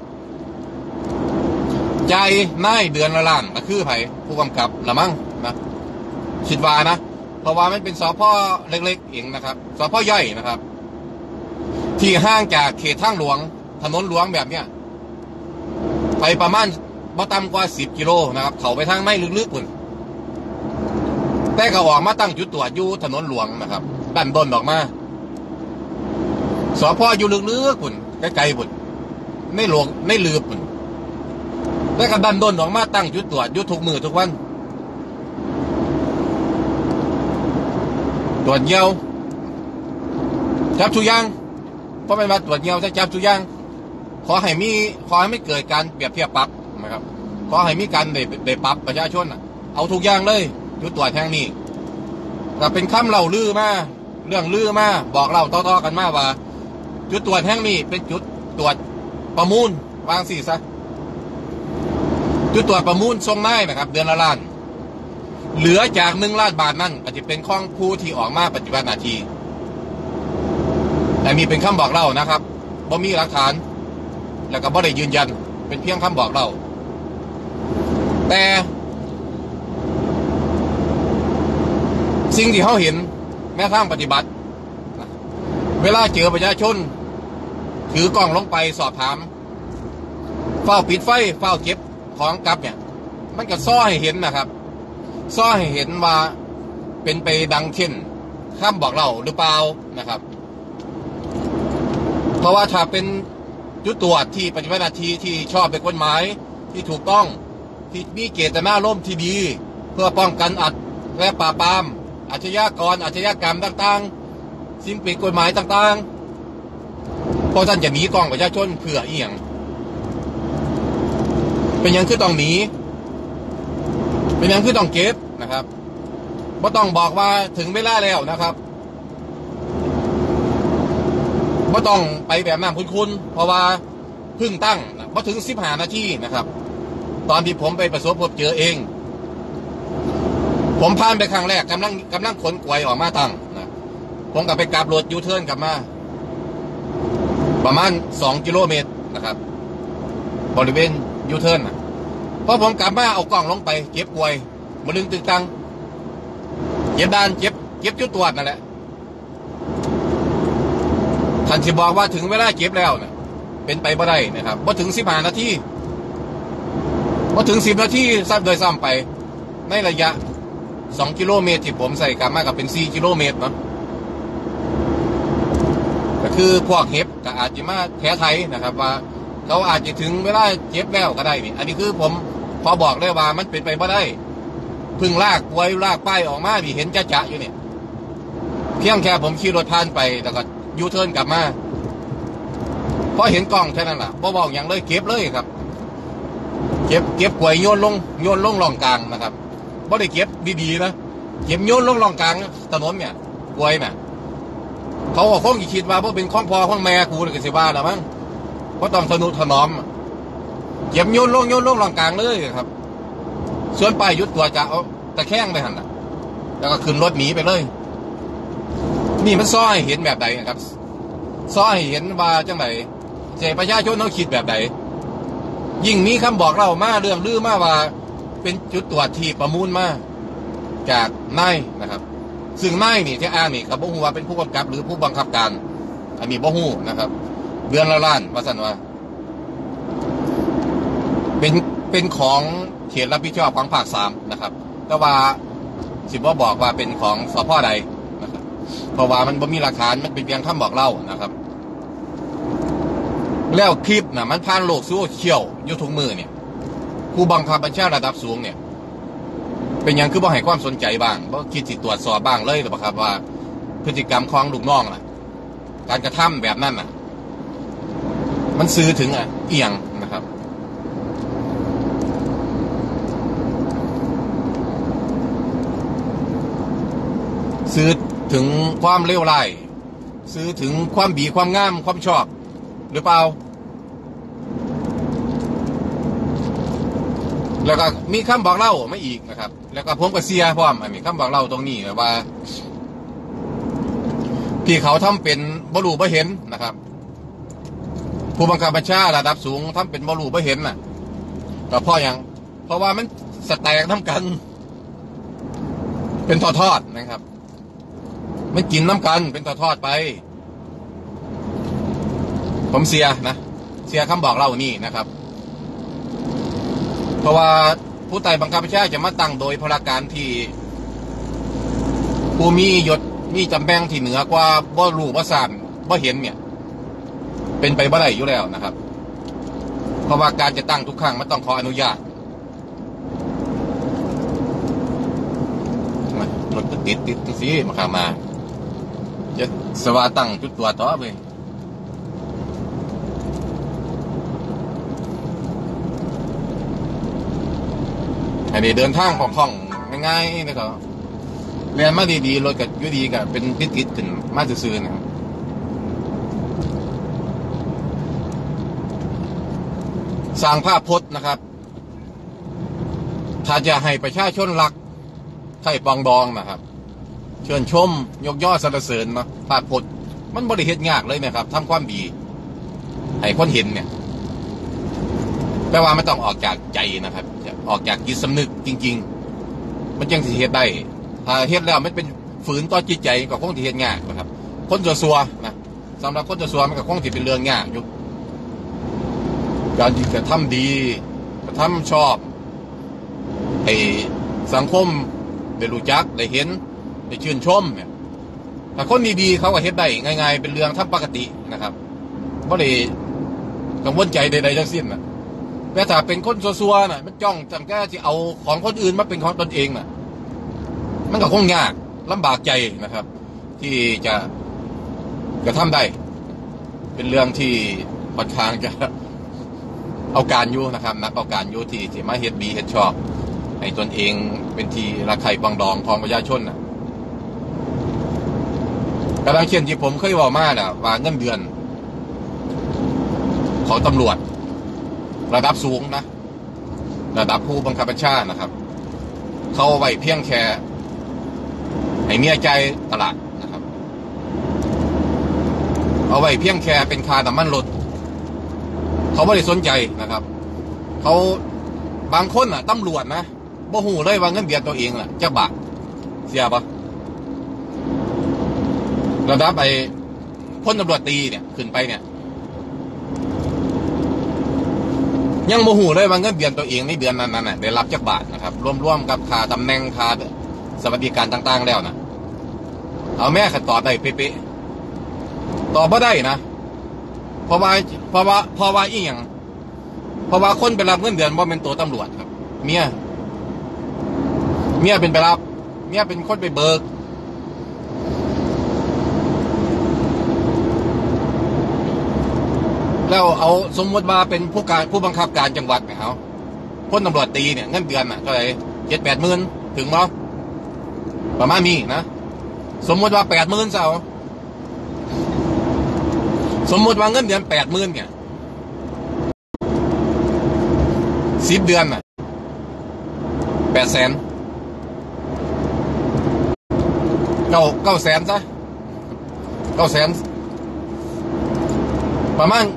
จ่ายนายเดือนละล้านก็คือไผผู้กำกับละมั้งนะคิดว่านะเพราะว่ามันเป็นสพเล็กๆเองนะครับสพย่อยนะครับที่ห่างจากเขตทางหลวงถนนหลวงแบบเนี้ยไปประมาณบ่ต่ำกว่า10 กิโลนะครับเขาไปทางไม่ลึกๆพุ่นแต่ก็ออกมาตั้งจุดตรวจอยู่ถนนหลวงนะครับด้านบนออกมาสพอยู่ลึกๆพุ่นไกลๆพุ่นในหลวงในลืบพุ่นแต่ก็ดันด้นออกมาตั้งจุดตรวจอยู่ทุกมื้อทุกวันตรวจเยี่ยวจับทุกอย่างเพราะเป็นว่าตรวจเยี่ยวจะจับทุกอย่างขอให้ไม่เกิดการเปรียบเทียบปรับนะครับขอให้มีการได้ปรับประชาชนเอาทุกอย่างเลยจุดตรวจแห่งนี้ก็เป็นคำเล่าลือมาเรื่องลือมาบอกเล่าต่อๆกันมาว่าจุดตรวจแห่งนี้เป็นจุดตรวจประมูลวางสี่ซะจุดตรวจประมูลทรงนายนะครับเดือนละล้านเหลือจาก1 ล้านบาทนั่นอาจจะเป็นของผู้ที่ออกมาปฏิบัติหน้าที่แต่มีเป็นคำบอกเล่านะครับบ่มีหลักฐานแล้วก็บ่ได้ยืนยันเป็นเพียงคำบอกเล่าแต่สิ่งที่เขาเห็นแม้ทางปฏิบัติเวลาเจอประชาชนถือกล้องลงไปสอบถามเฝ้าปิดไฟเฝ้าเก็บของกลับเนี่ยมันก็ซ้อให้เห็นนะครับซ้อให้เห็นว่าเป็นไปดังเช่นคำบอกเล่าหรือเปล่านะครับเพราะว่าถ้าเป็นจุดตรวจที่ปฏิบัติหน้าที่ที่ชอบเป็นกฎหมายที่ถูกต้องที่มีเจตนารมณ์ที่ดีเพื่อป้องกันและปราบปรามอาชญากรอาชญากรรมต่างๆสิ่งผิดกฎหมายต่างๆเพราะท่านจะหนีกล้องประชาชนเพื่ออีหยังเป็นยังคือต้องหนีเป็นยังคือต้องเก็บนะครับไม่ต้องบอกว่าถึงเวลาแล้วนะครับไม่ต้องไปแบบน้ำคุ้นๆเพราะว่าเพิ่งตั้งพอถึง15 นาทีนะครับตอนที่ผมไปประสบพบเจอเองผมผ่านไปครั้งแรกกำลังขนกล้วยออกมาตั้งนะผมกลับไปกลับรถยูเทิร์นกลับมาประมาณ2 กิโลเมตรนะครับบริเวณยูเทิร์นนะพอผมกลับมาเอากล้องลงไปเก็บกล้วยมาลึงตึงตังเก็บด้านเก็บจุดตรวจนั่นแหละท่านที่บอกว่าถึงเวลาเก็บแล้วเนี่ยเป็นไปไม่ได้นะครับพอถึง15 นาทีพอถึง10 นาทีซ้ำโดยซ้ำไปในระยะ2 กิโลเมตรที่ผมใส่กลับมากับเป็น4 กิโลเมตรเนาะก็คือพวกเห็บก็อาจจะมาแถไทยนะครับว่าเขาอาจจะถึงเวลาเก็บแล้วก็ได้นี่อันนี้คือผมพอบอกเลยว่ามันเป็นไปไม่ได้พึ่งลากป่วยลากป้ายออกมาดิเห็นจะอยู่เนี่ยเพียงแค่ผมขี่รถผ่านไปแล้วก็ยูเทิร์นกลับมาพอเห็นกล้องแค่นั้นแหละบ่บอกอย่างเลยเก็บเลยครับเก็บป่วยโยนลงร่องกลางนะครับบ่ได้เก็บดีๆนะเก็บโยนลงร่องกลางถนนเนี่ยป่วยเนี่ยเขาก็คงคิดว่าเพราะเป็นข้องพ่อข้องแม่กูเลยก็สิว่าละมั้งเพราะต้องทนุถนอมเก็บโยนลงร่องกลางเลยครับส่วนป้ายยุดตัวจะเอาตะแคงไปหันนะแล้วก็ขึ้นรถหนีไปเลยนี่มันซ้อให้เห็นแบบใดครับซ้อให้เห็นว่าจังไหนเจ้าประชาชนเขาคิดแบบใดยิ่งมีคำบอกเล่ามาเรื่องลือมาว่าเป็นจุดตรวจที่ประมูลมาจากนายนะครับซึ่งนายนี่ที่อ้างนี่กับบ่ฮู้ว่าเป็นผู้กำกับหรือผู้บังคับการอันนี้บ่ฮู้นะครับเดือนละล้านว่าซั่นว่าเป็นของเขตรับผิดชอบของภาค3นะครับแต่ว่าสิบ่บอกว่าเป็นของสพใดนะครับเพราะว่ามันบ่มีหลักฐานมันเป็นเพียงคำบอกเล่านะครับแล้วคลิปน่ะมันผ่านโลกโซเชียลอยู่ทุกมือเนี่ยผู้บังคับบัญชาระดับสูงเนี่ยเป็นยังคือบ่ให้ความสนใจบ้างบ่คิดสิตรวจสอบบ้างเลยหรือเปล่าครับว่าพฤติกรรมของลูกน้องล่ะการกระทำแบบนั้นน่ะมันสื่อถึงเอียงนะครับสื่อถึงความเลวร้ายสื่อถึงความดีความงามความชอบหรือเปล่าแล้วก็มีคำบอกเล่าไม่อีกนะครับแล้วก็ผมก็เสียพร้อมมีคำบอกเล่าตรงนี้ว่าที่เขาทำเป็นบ่รู้บ่เห็นนะครับผู้บังคับบัญชาระดับสูงทำเป็นบ่รู้บ่เห็นน่ะก็เพราะอย่างเพราะว่ามันสแต็กทำกันเป็นทอดๆนะครับมันกินน้ำกันเป็นทอดๆไปผมเสียคำบอกเล่านี่นะครับเพราะว่าผู้ใต้บังคับบัญชาจะมาตั้งโดยพลการที่ผู้มียศมีจำแบงที่เหนือกว่าบ่รู้บ่ทราบบ่เห็นเนี่ยเป็นไปบ่ได้อยู่แล้วนะครับเพราะว่าการจะตั้งทุกครั้งมันต้องขออนุญาตรถติดสิมาข้ามาจะสว่าตั้งจุดตัวต่อไปอันนี้เดินทางของง่ายๆนะครับเรียนมาดีๆรถกับยุดีกับเป็นติดขึ้นมาซื่อๆนะครับสร้างภาพพจน์นะครับถ้าจะให้ประชาชนรักไข่ปองดองนะครับเชิญชมยกย่อสรรเสริญมาภาพพจน์มันบริเหตุยากเลยนะครับทำความดีให้คนเห็นเนี่ยแต่ว่ามันต้องออกจากใจนะครับออกจากจิตสำนึกจริงๆมันจึงสิเฮ็ดได้ถ้าเฮ็ดแล้วมันเป็นฝืนต่อจิตใจก็คงสิเฮ็ดยากนะครับคนซัวๆนะสำหรับคนซัวมันก็คงสิเป็นเรื่องยากอยู่การที่จะทำดีจะทำชอบให้สังคมได้รู้จักได้เห็นได้ชื่นชมเนี่ยถ้าคนดีๆเขาก็เฮ็ดได้ง่ายๆเป็นเรื่องธรรมปกตินะครับบ่ได้กังวลใจใดๆทั้งสิ้นนะแต่ถ้าเป็นคนซัวๆน่ะมันจ้องจังแค่ที่เอาของคนอื่นมาเป็นของตนเองน่ะมันก็คงยากลำบากใจนะครับ ที่จะทำได้เป็นเรื่องที่ค่อนข้างจะเอาการอยู่นะครับนักเอาการอยู่ที่มาเฮ็ดดีเฮ็ดชอบให้ตนเองเป็นที่รักใคร่ปองดองของประชาชนน่ะกำลังเช่นที่ผมเคยบอกมาน่ะว่าเงินเดือนของตำรวจระดับสูงนะระดับผู้บังคับบัญชานะครับเขาไว้เพียงแค่ให้เมียใจตลาดนะครับเอาไว้เพียงแค่เป็นค่าน้ำมันรถเขาไม่ได้สนใจนะครับเขาบางคนตำรวจนะบ่หูเลยว่าเงินเดือนตัวเองล่ะจะบาทเสียปะระดับพลตำรวจตีเนี่ยขึ้นไปเนี่ยยังโมโหเลยว่าเงินเดือนตัวเองในเดือนนั้นได้รับจักบาทนะครับรวมๆกับค่าตำแหน่งค่าสวัสดิการต่างๆแล้วนะเอาแม่ขัดต่อได้เป๊ะๆต่อบ่ได้นะเพราะว่าอีหยังเพราะว่าคนไปรับเงินเดือนว่าเป็นตัวตำรวจครับเมียเป็นไปรับเมียเป็นคนไปเบิกแล้วเอาสมมติว่าเป็นผู้บังคับการจังหวัดเนี่ยเขาพ้นตำรวจตีเนี่ยเงินเดือนเท่าไหร่7-8 หมื่นถึงมั้ยประมาณนี้นะสมมติว่า80,000เศร้าสมมติว่าเงินเดือน80,000เนี่ย10 เดือน800,000 900,000ซะ900,000ประมาณ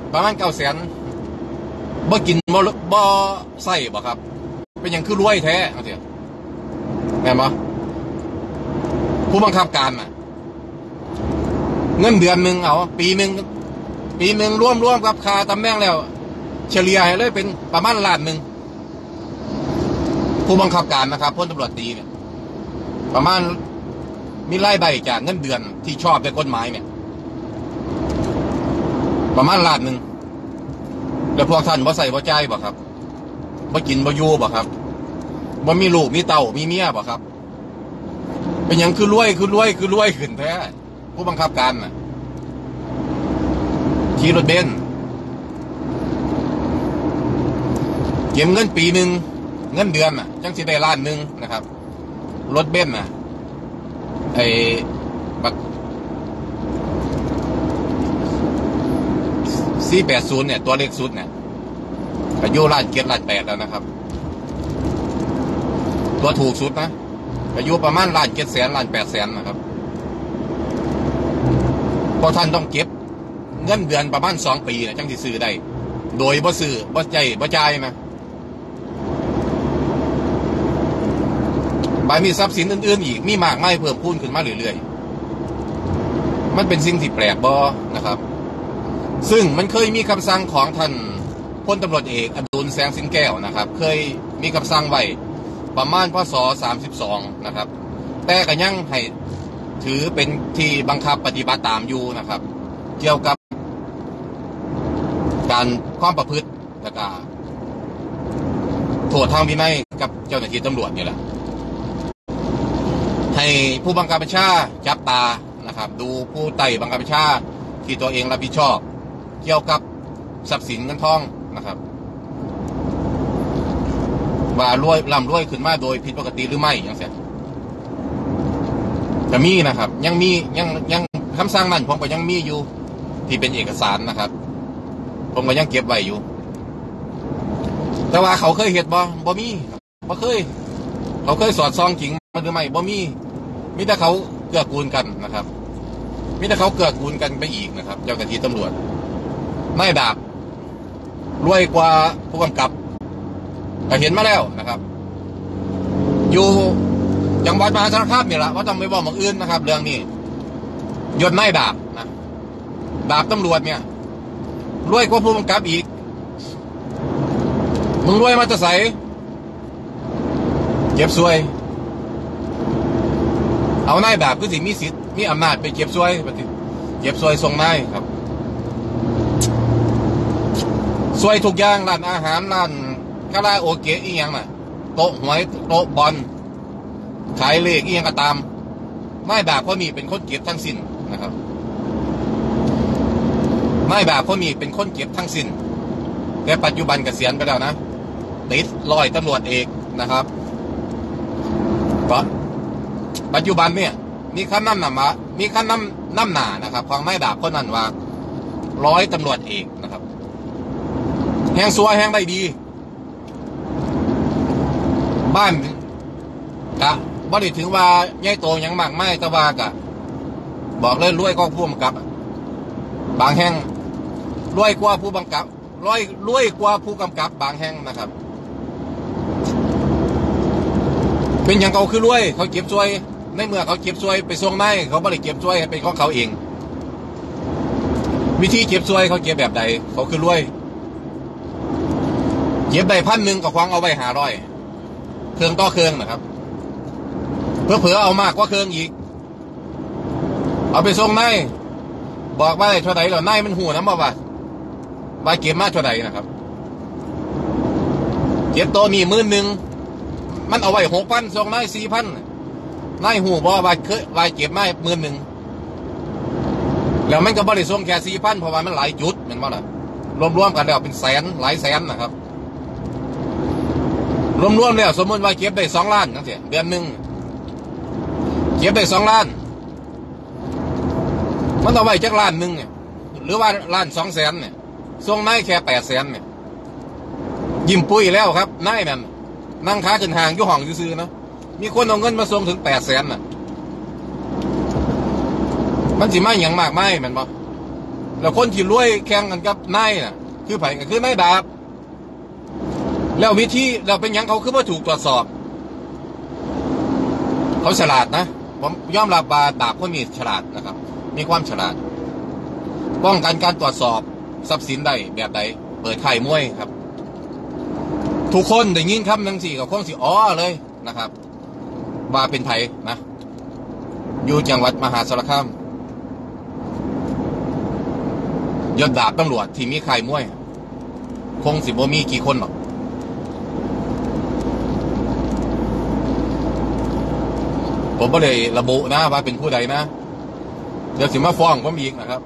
900,000บ่กินบ่ใส่บ่ครับเป็นอย่างคือรวยแท้เอาเถอะแม่นบ่ผู้บังคับการเงินเดือนหนึ่งเอาปีหนึ่งรวมกับค่าตำแหน่งแล้วเฉลี่ยให้เลยเป็นประมาณ1 ล้านผู้บังคับการนะครับพลตำรวจตีเนี่ยประมาณมีรายได้จากเงินเดือนที่ชอบในกฎหมายเนี่ยประมาณล้านหนึ่งแล้วพวกท่านบ่ใส่บ่ใจบ่ครับบ่กินบ่อยู่บ่ครับบ่มีลูกมีเต่ามีเมียบ่ครับเป็นอย่างคือรวยขึ้นแท้ผู้บังคับการน่ะขี่รถเบนซ์เก็บเงินปีหนึ่งเงินเดือนน่ะจังสิได้ล้านหนึ่งนะครับรถเบนซ์น่ะไอ้บัตร480เนี่ยตัวเลขสุดเนี่ยอายุ1,7,8,000แล้วนะครับตัวถูกสุดนะอายุประมาณ1,700,000 1,800,000นะครับเพราะท่านต้องเก็บเงินเดือนประมาณ2 ปีนะจังสิซื้อได้โดยบ่ซื้อบ่จ่ายนะบางมีทรัพย์สินอื่นๆอีกมีมากมายเพิ่มพูนขึ้นมาเรื่อยๆมันเป็นสิ่งที่แปลกบ่นะครับซึ่งมันเคยมีคำสั่งของท่านพลตำรวจเอกอดุลแสงสิงแก้วนะครับเคยมีคำสั่งไว้ประมาณพ.ศ. 32นะครับแต่ก็ยังให้ถือเป็นที่บังคับปฏิบัติตามอยู่นะครับเกี่ยวกับการความประพฤติและก็โทษทางวินัยกับเจ้าหน้าที่ตำรวจนี่แหละให้ผู้บังคับบัญชาจับตานะครับดูผู้ใต้บังคับบัญชาที่ตัวเองรับผิดชอบเกี่ยวกับทรัพย์สินเงินทองนะครับว่ารวยร่ำรวยขึ้นมาโดยผิดปกติหรือไม่อย่างเสียจะมีนะครับยังคำสั่งนั้นผมก็ยังมีอยู่ที่เป็นเอกสารนะครับผมก็ยังเก็บไว้อยู่แต่ว่าเขาเคยเห็นบ่มีบ่เคยเขาเคยสอดส่องจริงหรือไม่บ่มีแต่เขาเกื้อกูลกันนะครับมีแต่เขาเกื้อกูลกันไปอีกนะครับเจ้าหน้าที่ตำรวจนายดาบรวยกว่าผู้กำกับก็เห็นมาแล้วนะครับอยู่จังหวัดมหาสารคามนี่แหละว่าต้องไปบอกหมองอื่นนะครับเรื่องนี้ยศนายดาบนะดาบตำรวจเนี่ยรวยกว่าผู้กำกับอีกมึงรวยมาจะใส่เก็บซวยเอานายดาบคือสิมีสิทธิ์มีอำนาจไปเก็บซวยส่งนายครับซวยทุกอย่างร้านอาหารร้านคาราโอเกะอีหยังน่ะโต๊ะหวยโต๊ะบอลขายเลขอีหยังก็ตามนายดาบคนนี้เป็นคนเก็บทั้งสิ้นนะครับนายดาบคนนี้เป็นคนเก็บทั้งสิ้นแต่ปัจจุบันเกษียณไปแล้วนะติดร้อยตำรวจเอกนะครับปัจจุบันเนี่ยมีขั้นนำหนานะครับของนายดาบคนนั้นว่าร้อยตำรวจเอกนะครับแห่งซัวแห่งได้ดีบ้านกะบ่ได้ถึงว่าใหญ่โตยังมากไม่แต่ว่ากะบอกเลยรวยกว่าผู้กำกับบางแห่งรวยกว่าผู้กำกับรวยกว่าผู้กำกับบางแห่งนะครับเป็นอย่างเขาคือรวยเขาเก็บซวยในเมื่อเขาเก็บซวยไปส่งนายเขาไม่ได้เก็บซวยเป็นของเขาเองวิธีเก็บซวยเขาเก็บแบบใดเขาคือรวยเก็บได้1,000ก็ควางเอาไว้500เครื่องต่อเครื่องนะครับเผื่อเอามากกว่าเครื่องอีกเอาไปส่งนายบอกว่าเท่าไหร่หรอนายมันหูนะว่าเก็บมาเท่าไหร่นะครับเก็บตัวนี้10,000มันเอาไว้6,000ส่งนาย4,000นายหูบอกว่าเก็บมา10,000แล้วมันก็บริส่งแค่4,000เพราะว่ามันหลายจุดเหมือนว่าล่ะรวมกันแล้วเป็นแสนหลายแสนนะครับรวมแล้วสมมติว่าเก็บได้2 ล้านนั่นสิเดือนหนึ่งเก็บได้2 ล้านมันเอาไว้จัก1 ล้านเนี่ยหรือว่า1,200,000เนี่ยส่งนายแค่800,000เนี่ยยิ้มปุ้ยแล้วครับนายนั่นนั่งค้าขึ้นห่างอยู่ห้องซื้อๆนะมีคนเอาเงินมาส่งถึง800,000น่ะมันสิไม่อย่างมากไม่แม่นบ่แล้วคนที่รวยแข่งกันกับนายน่ะคือไผก็คือนายดาบแล้ววิธีเราเป็นอย่างเขาคือว่าถูกตรวจสอบเขาฉลาดนะผมยอมรับว่าดาบคนนี้ฉลาดนะครับมีความฉลาดป้องกันการตรวจสอบทรัพย์สินได้แบบใดเปิดค่ายมวยครับทุกคนได้ยินคำนั้นสิกับคงสิอ๋อเลยนะครับว่าเป็นไผนะอยู่จังหวัดมหาสารคามยศดาบตำรวจที่มีค่ายมวยคงสิบ่มีกี่คนหรอกผมไม่ได้ระบุนะว่าเป็นผู้ใดนะเดี๋ยวสิมาฟ้องผมอีกนะครับ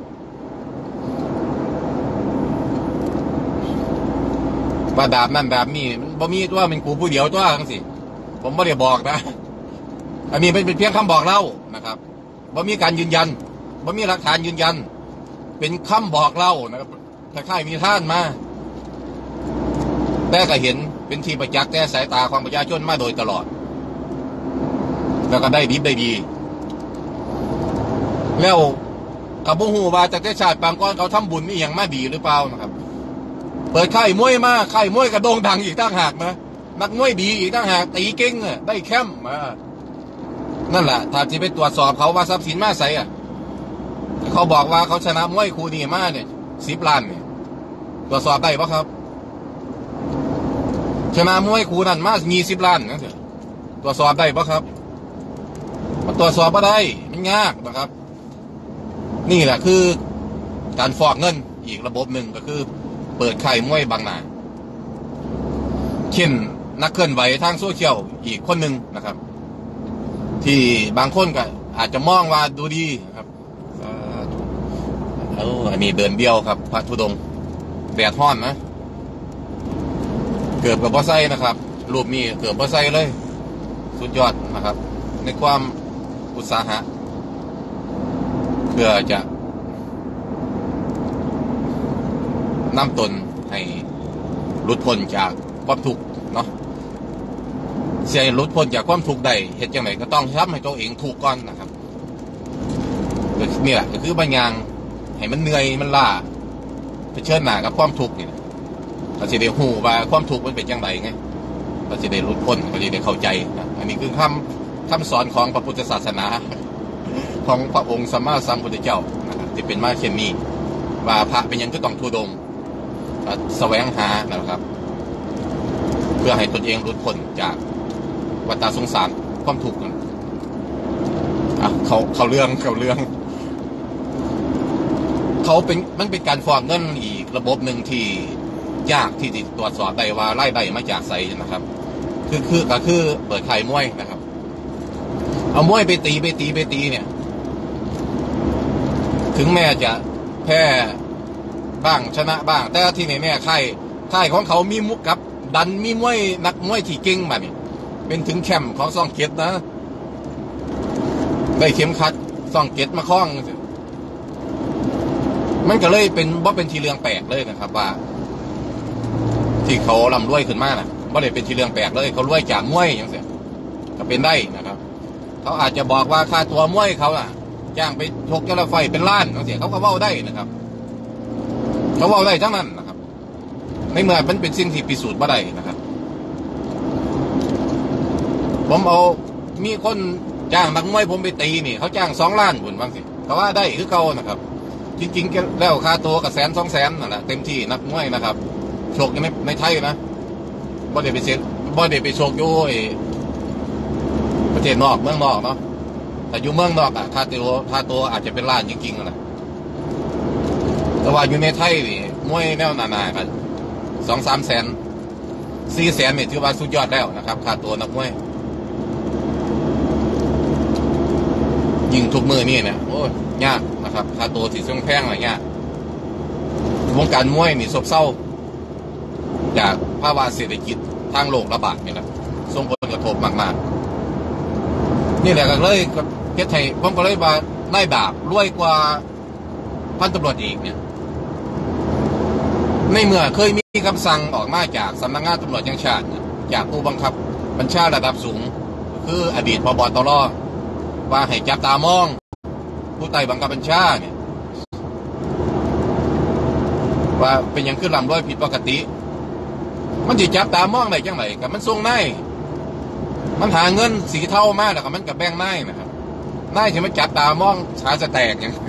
ว่าดาบนั่นดาบนี่มันบ่มีตัวเป็นกูผู้เดียวตัวทั้งสิผมไม่ได้บอกนะอันนี้เป็นเพียงคำบอกเล่านะครับบ่มีการยืนยันบ่มีหลักฐานยืนยันเป็นคำบอกเล่านะครับคล้ายๆมีท่านมาแต่ก็เห็นเป็นที่ประจักษ์แก่สายตาของประชาชนมาโดยตลอดแล้วก็ได้ดีได้ดีแล้วกับบุหูว่าจากชาติบางก้อนเขาทำบุญนี่อย่างมาดีหรือเปล่านะครับเปิดค่ายมวยมาค่ายมวยกระโด่งดังอีกตั้งหากนะนักมวยดีอีกตั้งหากตีเก่งได้แคมป์มานั่นแหละถ้าจะไปตรวจสอบเขาว่าทรัพย์สินมาใส่เขาบอกว่าเขาชนะมวยครูนี่มาเนี่ย10 ล้านเนี่ยตรวจสอบได้ปะครับชนะมวยครูนั่นมา20 ล้านนั่นเถอะตรวจสอบได้ปะครับมันตรวจสอบไม่ได้มันยากนะครับนี่แหละคือการฟอกเงินอีกระบบหนึ่งก็คือเปิดค่ายมวยบางนาเช่นนักเคลื่อนไหวทางโซเชียลอีกคนหนึ่งนะครับที่บางคนก็อาจจะมองว่าดูดีครับอันนี้เดินเดียวครับพระธุดงค์แดดฮ้อนนะเกือบกับบ่ใส่นะครับรูปนี้เกือบบ่ใส่เลยสุดยอดนะครับในความอุตสาหะเพื่อจะนำตนให้หลุดพ้นจากความทุกข์เนาะเสียหลุดพ้นจากความทุกข์ได้เหตุอย่างไรก็ต้องทำให้ตัวเองถูกก่อนนะครับนี่แหละก็คือบางอย่างให้มันเหนื่อยมันล้าไปเชิญหน้ากับความทุกข์นี่เราจะได้หูว่าความทุกข์มันเป็นอย่างไรไงเราจะได้หลุดพ้นเราจะได้เข้าใจนะอันนี้คือคำสอนของพระพุทธศาสนาของพระองค์สัมมาสัมพุทธเจ้านะครับที่เป็นมาเช่นนี้ว่าพระเป็นยังก็ต้องทุดงแสวงหานะครับเพื่อให้ตนเองหลุดพ้นจากวัฏสงสารความทุกข์นั้นเขาเรื่องมันเป็นการฟอกเงินอีกระบบหนึ่งที่ยากที่จะตรวจสอบได้ว่ารายได้มาจากไสนะครับก็คือเปิดค่ายมวยนะครับเอามวยไปตีเนี่ยถึงแม้จะแพ้บ้างชนะบ้างแต่ที่แน่ๆค่ายของเขามีมุกกับดันมีมวยนักมวยที่เก่งมาเนี่ยเป็นถึงแชมป์ของซ่องเกียรตินะได้เข็มขัดซ่องเกียรติมาคล้องมันก็เลยเป็นทีเรื่องแปลกเลยนะครับว่าที่เขาร่ำรวยขึ้นมาน่ะไม่ได้เป็นทีเรื่องแปลกเลยเขารวยจากมวยอย่างเสียก็เป็นได้นะครับเขาอาจจะบอกว่าค่าตัวมวยเขาจ้างไปชกเจ้าละไฟเป็นล้านอย่างเสียเขาก็เว้าได้นะครับเขาเว้าได้ทั้งนั้นนะครับในเมื่อมันเป็นสิ่งที่พิสูจน์ไม่ได้นะครับผมมีคนจ้างนักมวยผมไปตีนี่เขาจ้าง2 ล้านบุญบางสิเขาว่าได้คือเขานะครับจริงๆแล้วค่าตัวกับ100,000-200,000นั่นแหละเต็มที่นักมวยนะครับโชคในไทยนะบ่ได้ไปโชคอยู่ประเทศนอกเมืองนอกเนาะแต่อยู่เมืองนอกค่าตัวอาจจะเป็นล้านจริงๆนะแต่ว่าอยู่ในไทยนี่มวยแนวหนาๆกัน2-3 แสน4 แสนนี่ถือว่าสุดยอดแล้วนะครับค่าตัวนักมวยยิงทุกมือนี่เนี่ยโอ้ยยากนะครับค่าตัวที่สูงแพงอะไรเงี้ยวงการมวยนี่ซบเซาจากภาวะเศรษฐกิจทางโลกระบาดนี่แหละส่งผลกระทบมากๆนี่แหละก็เลยเฮ็ดให้ผมก็เลยว่าได้ดาบรวยกว่าพันตำรวจเอกเนี่ยในเมื่อเคยมีคำสั่งออกมาจากสำนักงานตำรวจแห่งชาติจากผู้บังคับบัญชาระดับสูงคืออดีตผบ.ตร.ว่าให้จับตามองผู้ใต้บังคับบัญชาเนี่ยว่าเป็นอย่างขึ้นลำร้อยผิดปกติมันจะจับตามองได้จังไรกับมันทรงนายมันหาเงินสีเท่ามากแล้วกับมันกับแบ่งนายนะครับนายที่มันจับตามองชาจะแตกอย่าง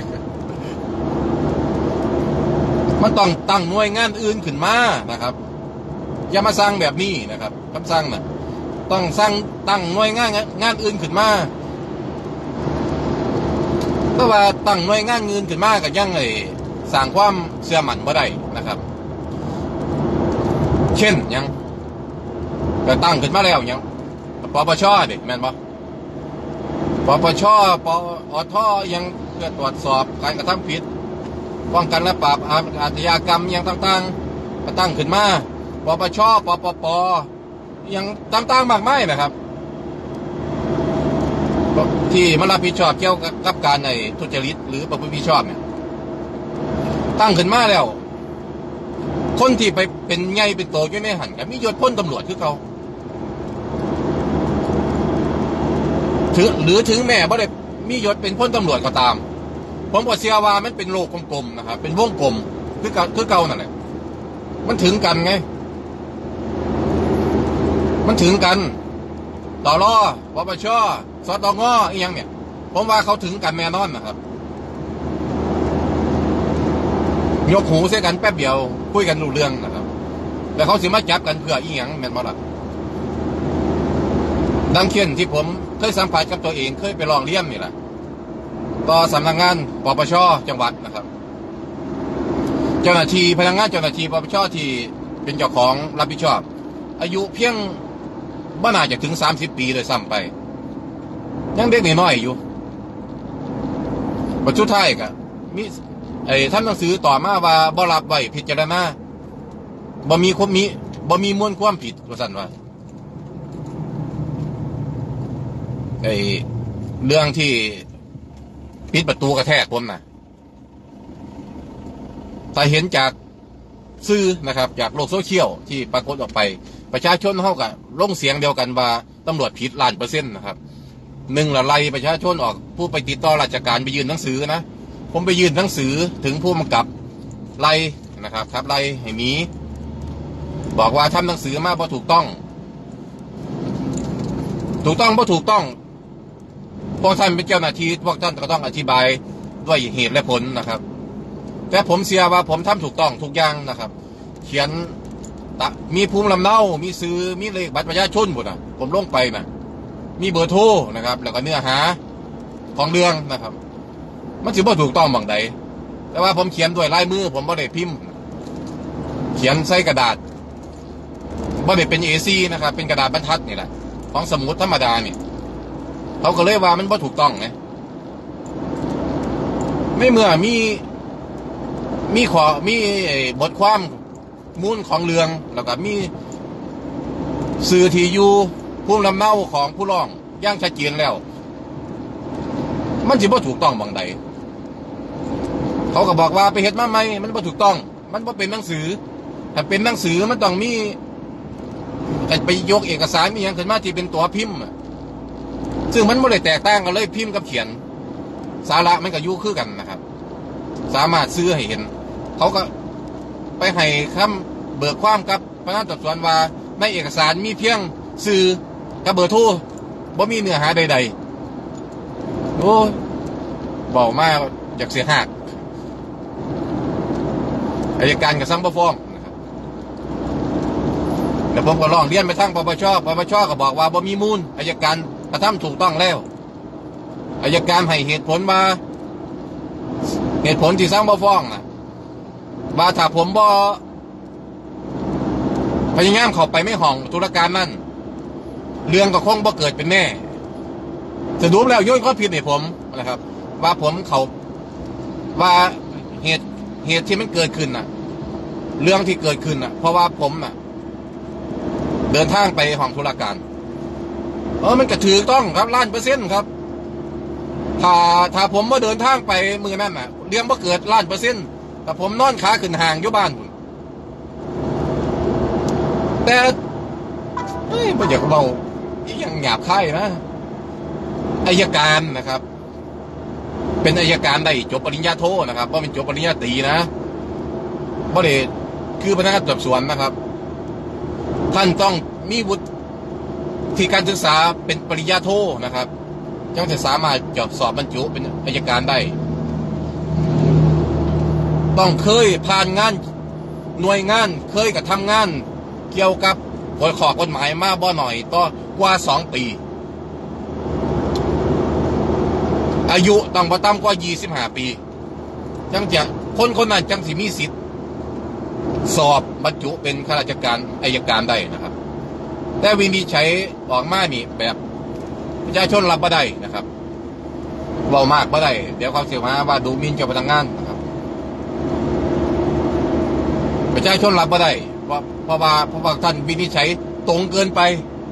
มันต้องตั้งหน่วยงานอื่นขึ้นมานะครับอย่ามาสร้างแบบนี้นะครับคำสั่งน่ะต้องตั้งหน่วยงานอื่นขึ้นมาแต่ว่าตั้งหน่วยงานเงินขึ้นมาก็ยังสร้างความเชื่อมั่นบ่ได้นะครับเช่นยังก็ตั้งขึ้นมาแล้วยังปปชดิแม่นบ่ปปชปอทยังเพื่อตรวจสอบการกระทำผิดป้องกันและปราบอาชญากรรมยังต่างๆก็ตั้งขึ้นมาปปชปปปยังต่างๆมากมายนะครับที่มันรับผิดชอบเกี่ยวกับการทุจริตหรือประพฤติมิชอบเนี่ยตั้งขึ้นมาแล้วคนที่ไปเป็นใหญ่เป็นโตอยู่ในหันกับมียศพลตำรวจคือเขาหรือถึงแม้บ่ได้มียศเป็นพลตำรวจก็ตามผมก็เชื่อว่ามันเป็นโลกกลมๆนะครับเป็นวงกลมคือเก่านั่นแหละมันถึงกันไงมันถึงกันตลปปชสตงอีหยังเนี่ยผมว่าเขาถึงกันแน่นอนนะครับยกหูเสียกันแป๊บเดียวคุยกันรู้เรื่องนะครับแต่เขาสิมาจับกันเพื่ออีหยังแม่นบ่ล่ะดังเช่นที่ผมเคยสัมผัสกับตัวเองเคยไปร้องเรียนนี่แหละต่อสำนักงานปปชจังหวัดนะครับเจ้าหน้าที่พนักงานเจ้าหน้าที่ปปชที่เป็นเจ้าของรับผิดชอบอายุเพียงบ่น่าจะถึง30 ปีเลยซ้ำไปยังเด็กน้อยอยู่ปัจจุบันก็มีท่านหนังสือต่อมาว่าบ่รับไว้พิจารณาบ่มีมูลความผิดว่าซั่นว่าเรื่องที่ปิดประตูกระแทกผมนะถ้าเห็นจากสื่อนะครับจากโลกโซเชียลที่ปรากฏออกไปประชาชนเขาก็ลงเสียงเดียวกันว่าตำรวจผิด1,000,000%นะครับละไล่ประชาชนออกผู้ไปติดต่อราชการไปยื่นหนังสือนะผมไปยื่นหนังสือถึงผู้กำกับไล่นะครับครับไล่ให้มีบอกว่าทำหนังสือมาบ่ถูกต้องบ่ถูกต้องพวกท่านเป็นเจ้าหน้าที่พวกท่านก็ต้องอธิบายด้วยเหตุและผลนะครับแต่ผมเชื่อว่าผมทำถูกต้องทุกอย่างนะครับเขียนมีภูมิลำเนามีซื้อมีเลขบัตรประชาชนหมดนะผมลงไปนะมีเบอร์โทรนะครับแล้วก็เนื้อหาของเรื่องนะครับมันถือว่าถูกต้องบางใดแต่ว่าผมเขียนด้วยลายมือผมไม่ได้พิมพ์เขียนใส่กระดาษไม่ได้เป็น A4 นะครับเป็นกระดาษบรรทัดนี่แหละของสมุดธรรมดาเนี่ยเขาก็เลยว่ามันไม่ถูกต้องไงไม่เมื่อมีบทความมูลของเรื่องแล้วก็มีสื่อที่อยู่ภูมิลำเนาของผู้ร้องย่างชัดเจนแล้วมันสิบ่ถูกต้องบางใดเขาก็บอกว่าไปเฮ็ดมาใหม่มันบ่ถูกต้องมันบ่เป็นหนังสือถ้าเป็นหนังสือมันต้องมีไปยกเอกสารมีอย่างขึ้นมาที่เป็นตัวพิมพ์ซึ่งมันบ่ได้แตกต่างกันเลยพิมพ์กับเขียนสาระมันก็อยู่คือกันนะครับสามารถซื้อให้เห็นเขาก็ไปให้คำเบิกความกับพนักงานสอบสวนว่าในเอกสารมีเพียงสื่อกับเบอร์โทรบ่มีเนื้อหาใดๆโอ้บอกมาอยากเสียหักอัยการกับสั่งบ่ฟ้องนะครับแล้วผมก็ร้องเรียนไปทางปปชก็บอกว่าบ่มีมูลอัยการกระทำถูกต้องแล้วอัยการให้เหตุผลมาเหตุผลที่สั่งบ่ฟ้องนะว่าถ้าผมบ่พยายามเข้าไปไม่ห้องตุลาการนั่นเรื่องก็คงบ่เกิดเป็นแน่สรุปแล้วโยนความผิดให้ผมนะครับว่าผมเขาว่าเหตุที่มันเกิดขึ้นน่ะเรื่องที่เกิดขึ้นน่ะเพราะว่าผมน่ะเดินทางไปห้องตุลาการมันก็ถูกต้องครับ1,000,000%ครับถ้าผมมาเดินทางไปมือนั่นน่ะเรื่องบ่เกิด1,000,000%แต่ผมนอนขาขึ้นห่างอยู่บ้านผมแต่ไม่อยากเบายังหยาบคายนะอัยการนะครับเป็นอัยการได้จบปริญญาโทนะครับว่าเป็นจบปริญญาตรีนะบ่ได้คือพนักงานสอบสวนนะครับท่านต้องมีวุฒิการศึกษาเป็นปริญญาโทนะครับยังจะสามารถสอบบรรจุเป็นอัยการได้ต้องเคยผ่านงานหน่วยงานเคยกับทำงานเกี่ยวกับข้อกฎหมายมาบ่หน่อยต่อกว่า2 ปีออายุต้องบ่ต่ำกว่า25 ปีจังจะคนนั้นจังสิมีสิทธิ์สอบบรรจุเป็นข้าราชการอัยการได้นะครับแต่วินิจฉัยออกมานี่แบบประชาชนรับบ่ได้นะครับเว้ามากบ่ได้เดี๋ยวเขาเสียมาว่าดูหมิ่นเจ้าพนักงานนะครับประชาชนรับบ่ได้เพราะว่าท่านวินิจฉัยตรงเกินไป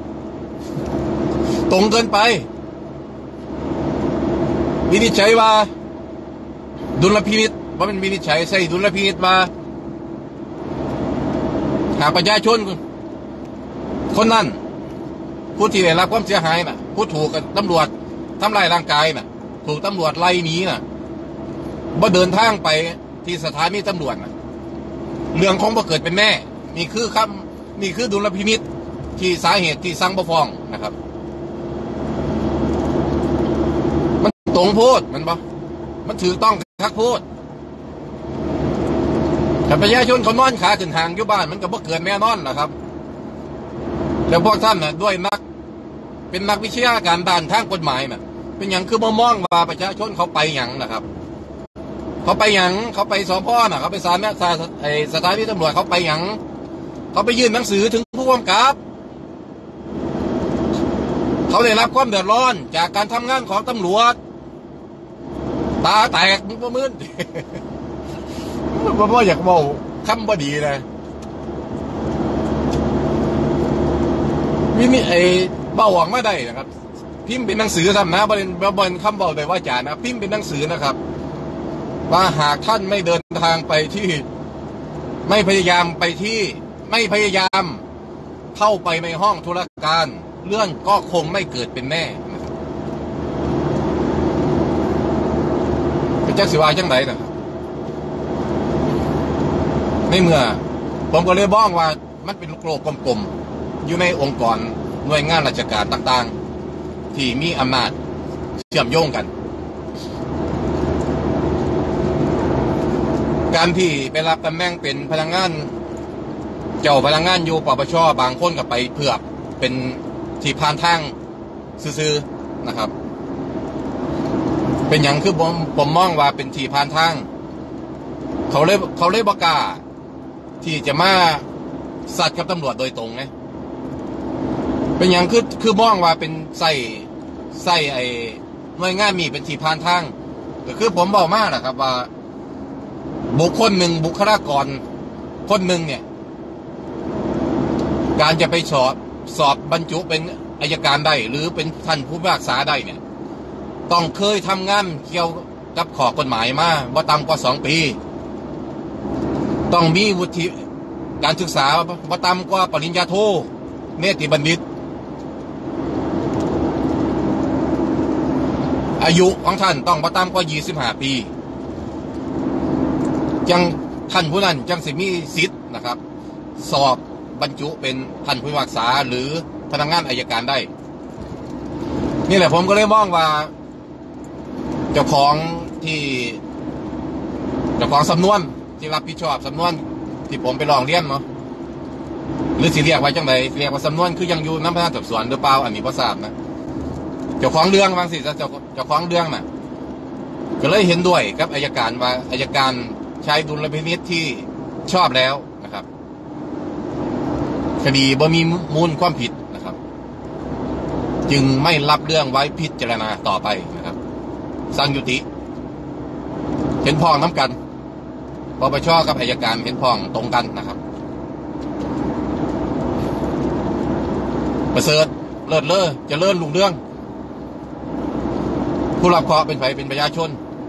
วินิจฉัยว่าดุลพินิจว่าเป็นวินิจฉัยใส่ดุลพินิจมาหากประชาชนคนนั้นผู้ที่ได้รับความเสียหายน่ะผู้ถูกตำรวจทำลายร่างกายน่ะถูกตำรวจไล่หนีน่ะบ่เดินทางไปที่สถานีตำรวจน่ะเรื่องคงบ่เกิดเป็นแน่นี่คือดุลพินิจที่สาเหตุที่สั่งบ่ฟ้องนะครับมันตรงโพดมันถือต้องคักโพดแต่ประชาชนเขานอนขาขึ้นห่างอยู่บ้านมันก็บ่เกิดแน่นอนนะครับแล้วพวกท่านน่ะด้วยเป็นนักวิชาการด้านทางกฎหมายน่ะเป็นอย่างคือมองว่าประชาชนเขาไปอย่างนะครับเขาไปอย่างเขาไปสพน่ะเขาไปศาลเนี่ยสถานีตำรวจเขาไปอย่างเขาไปยื่นหนังสือถึงผู้กำกับเขาได้รับความเดือดร้อนจากการทำงานของตำรวจตาแตกมึงมืดว่าอยากเบาคำบ่ดีเลยวินิเบาหวังไม่ได้นะครับพิมพ์เป็นหนังสือทำนะบริคำเบาแต่ว่าจานะพิมพ์เป็นหนังสือนะครับว่าหากท่านไม่เดินทางไปที่ไม่พยายามเข้าไปในห้องธุรการเรื่องก็คงไม่เกิดเป็นแน่เป็นจักสิวาจังไหนนะครับในเมื่อผมก็เลยบ้องว่ามันเป็นลูกโลกกลมๆอยู่ในองค์กรหน่วยงานราชการต่างๆที่มีอำนาจเชื่อมโยงกันการที่ไปรับตำแหน่งเป็นพนักงานเจ้าพนักงานอยู่ปปช.บางคนก็ไปเพื่อเป็นที่ผ่านทางซื่อๆนะครับเป็นอย่างคือผมมองว่าเป็นที่ผ่านทางเขาเลยบอกล้าที่จะมาสัตว์กับตำรวจโดยตรงไงเป็นอย่างคือมองว่าเป็นใส่หน่วยงานมีเป็นที่ผ่านทางก็คือผมบอกมากนะครับว่าบุคคลหนึ่งบุคลากรคนหนึ่งเนี่ยการจะไปสอบบรรจุเป็นอัยการได้หรือเป็นท่านผู้พิพากษาได้เนี่ยต้องเคยทำงานเกี่ยวกับข้อกฎหมายมาบ่ต่ำกว่า2 ปีต้องมีวุฒิการศึกษาบ่ต่ำกว่าปริญญาโทเนติบัณฑิตอายุของท่านต้องบ่ต่ำกว่า25 ปีจังท่านผู้นั้นจังสิมีสิทธิ์นะครับสอบบรรจุเป็นท่านผู้พิพากษาหรือพนักงานอัยการได้นี่แหละผมก็เลยมองว่าเจ้าของสำนวนที่รับผิดชอบสำนวนที่ผมไปร้องเรียนเนาะหรือสิเรียกไว้จังไดเรียกว่าสำนวนคือยังอยู่น้ำพนักงานสอบสวนหรือเปล่าอันนี้บ่ทราบนะเจ้าของเรื่องบางสิเจ้าของเรื่องน่ะก็เลยเห็นด้วยกับอัยการว่าอัยการใช้ดุลพินิจที่ชอบแล้วนะครับคดีบ่มีมูลความผิดนะครับจึงไม่รับเรื่องไว้พิจารณาต่อไปนะครับสั่งยุติเห็นพ้องน้ำกันปปช.กับอัยการเห็นพ้องตรงกันนะครับประเสริฐเลิศเลอเจริญรุ่งเรืองผู้รับเคราะห์เป็นไผเป็นประชาชน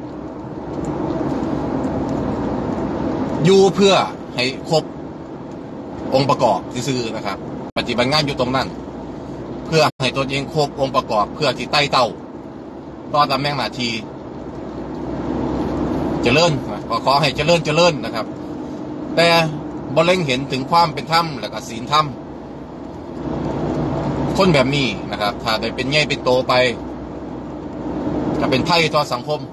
อยู่เพื่อให้ครบองค์ประกอบซื่อๆนะครับปฏิบัติงานอยู่ตรงนั้นเพื่อให้ตนเองครบองค์ประกอบเพื่อที่ไต่เต้าต่อตำแหน่งหน้าที่เจริญขอให้เจริญนะครับแต่บ่เล็งเห็นถึงความเป็นธรรมและก็ศีลธรรมคนแบบนี้นะครับถ้าได้เป็นใหญ่เป็นโตไปจะเป็นไถ่ต่อสังคม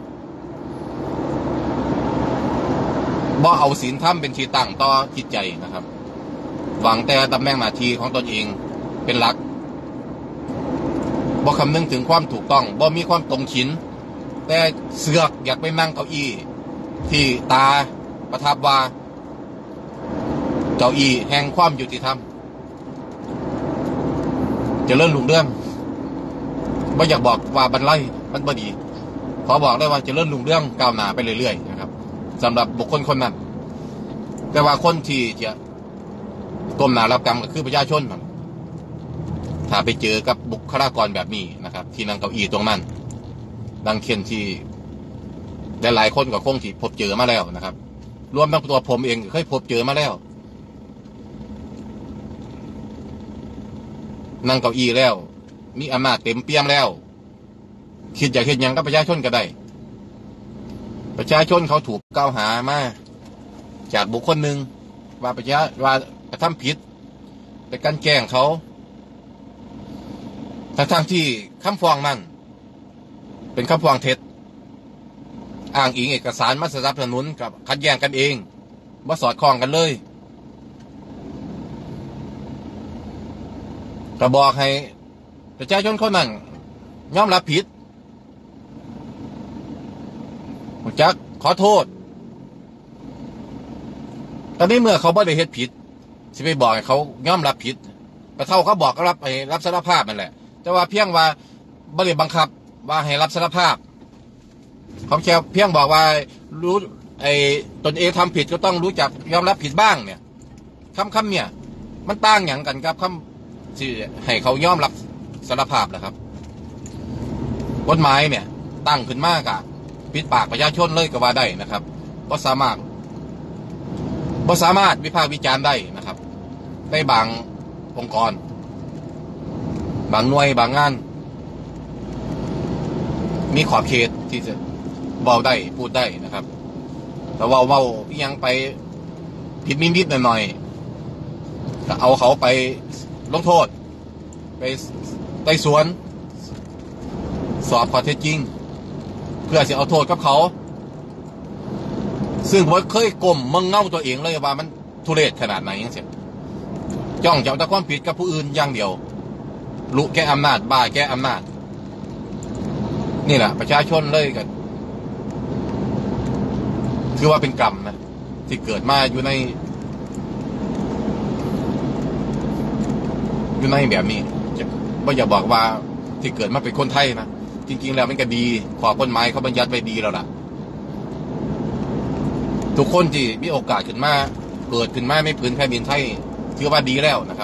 บ่เอาศีลธรรมเป็นที่ตั้งต่อจิตใจนะครับหวังแต่ตำแหน่งหน้าที่ของตนเองเป็นหลักบ่คำนึงถึงความถูกต้องบ่มีความตรงฉินแต่เสือกอยากไปนั่งเก้าอี้ที่ตาประทับว่าเก้าอี้แห่งความยุติธรรมจะเลื่อนลุงเรื่องไม่อยากบอกว่าบรรลัยมันบ่ดีขอบอกได้ว่าจะเลื่อนลุงเรื่องก้าวหน้าไปเรื่อยๆนะครับสำหรับบุคคลคนนั้นแต่ว่าคนที่จะก้มหน้ารับกรรมก็คือประชาชนถ้าไปเจอกับบุคลากรแบบนี้นะครับที่นั่งเก้าอี้ตรงนั้นดังเช่นที่หลายคนก็คงที่พบเจอมาแล้วนะครับรวมทั้งตัวผมเองเคยพบเจอมาแล้วนั่งเก้าอี้แล้วมีอำนาจเต็มเปี่ยมแล้วคิดอยากเห็นอย่างกับประชาชนก็ได้ประชาชนเขาถูกกล่าวหามาจากบุคคลหนึ่งว่ากระทำผิดแต่การแกล้งเขาทั้งที่คำฟ้องนั้นเป็นคำฟ้องเท็จอ้างอิงเอกสารมาสนับสนุนกับขัดแย้งกันเองว่าสอดคล้องกันเลยก็บอกให้ประชาชนคนนั้นยอมรับผิดจักขอโทษตอนนี้เมื่อเขาไม่ได้เฮ็ดผิดสิไปบอกให้เขายอมรับผิดก็เท่าเขาบอกก็รับสารภาพนั่นแหละแต่ว่าเพียงว่าไม่ได้บังคับว่าให้รับสารภาพเขาแค่เพียงบอกว่ารู้ตนเองทำผิดก็ต้องรู้จักยอมรับผิดบ้างเนี่ยคำเนี่ยมันต่างอย่างกันครับคำที่ให้เขายอมรับสารภาพนะครับกฎหมายเนี่ยตั้งขึ้นมากอะปิดปากประชาชนเลยก็ว่าได้นะครับก็สามารถวิพากษ์วิจารณ์ได้นะครับในบางองค์กรบางหน่วยบางงานมีขอบเขตที่จะเว้าได้พูดได้นะครับแต่เว้ายังไปผิดนิดๆหน่อยๆก็เอาเขาไปลงโทษไปไต่สวนสอบข้อเท็จจริงเพื่อจะเอาโทษกับเขาซึ่งผมเคยก้มมึงเง่าตัวเองเลยว่ามันทุเรศขนาดไหนยังเสียจ้องจะเอาแต่ความผิดกับผู้อื่นอย่างเดียวลุแก้อำนาจบ้าแก้อำนาจนี่แหละประชาชนเลยกันคือว่าเป็นกรรมนะที่เกิดมาอยู่ในแบบนี้ไม่อยากบอกว่าที่เกิดมาเป็นคนไทยนะจริงๆแล้วมันก็ดีขอกฎหมายเขาบัญญัติไว้ดีแล้วล่ะทุกคนที่มีโอกาสขึ้นมาเกิดขึ้นมาไม่พื้นแผ่นดินไทยถือว่าดีแล้วนะครับ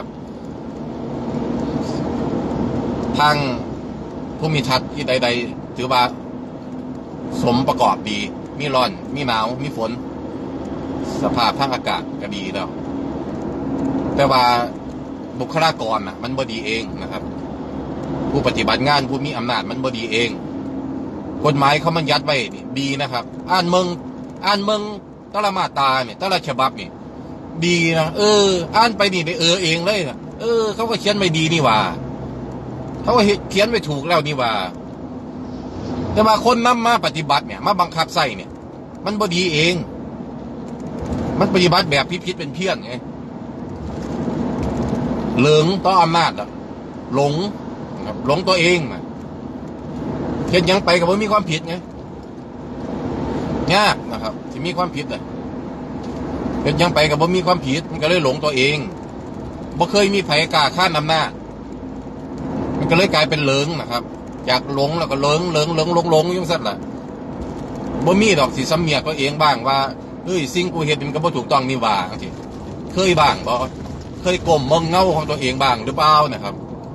ทางภูมิทัศน์ที่ใดๆถือว่าสมประกอบดีมีร้อนมีหนาวมีฝนสภาพทางอากาศก็ดีแล้วแต่ว่าบุคลากรน่ะมันบ่ดีเองนะครับผู้ปฏิบัติงานผู้มีอำนาจมันบ่ดีเองกฎหมายเขามันยัดไว้ดีนะครับอ่านเมืองแต่ละมาตราเนี่ยแต่ละฉบับนี่ดีนะอ่านไปนี่ได้เองเลยนะเขาก็เขียนไว้ดีนี่ว่าเขาก็เขียนไว้ถูกแล้วนี่ว่าแต่ว่าคนนำมาปฏิบัติเนี่ยมาบังคับใส่เนี่ยมันบ่ดีเองมันปฏิบัติแบบพิษเป็นเพี้ยนไงเหลิงต่ออำนาจอะหลงตัวเองนะเห็นยังไปกับว่ามีความผิดไงยากนะครับที่มีความผิดอะเห็นยังไปกับว่ามีความผิดมันก็เลยหลงตัวเองบ่เคยมีไผกล้าข้ามอำนาจมันก็เลยกลายเป็นเหลิงนะครับจากหลงแล้วก็เหลิงยุ่งสัตว์ละบ่มีดอกสิสำเนียกตัวเองบ้างว่าเฮ้ยสิ่งกูเห็นมันก็บ่ถูกต้องนี่ว่าสิเคยบ้างบ่เคยก้มมองเงาของตัวเองบ้างหรือเปล่านะครับ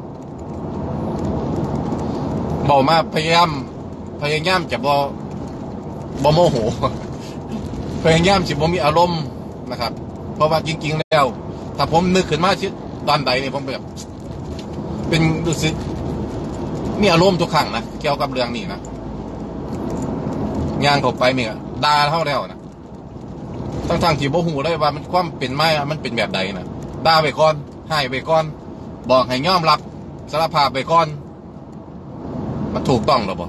บอกมาพยายามจะบ่โมโหพยายามจะบ่มีอารมณ์นะครับเพราะว่าจริงๆแล้วถ้าผมนึกขึ้นมาตอนใดเนี่ยผมแบบเป็นรู้สึกมีอารมณ์ทุกครั้งนะเกี่ยวกับเรื่องนี้นะงานเข้าไปเนี่ยด่าเท่าแล้วนะทั้งที่บ่ฮู้เลยว่ามันความเป็นมามันเป็นแบบใดนะด่าไปก่อนให้ไปก่อนบอกให้ยอมรับสารภาพไปก่อนมันถูกต้องหรือเปล่า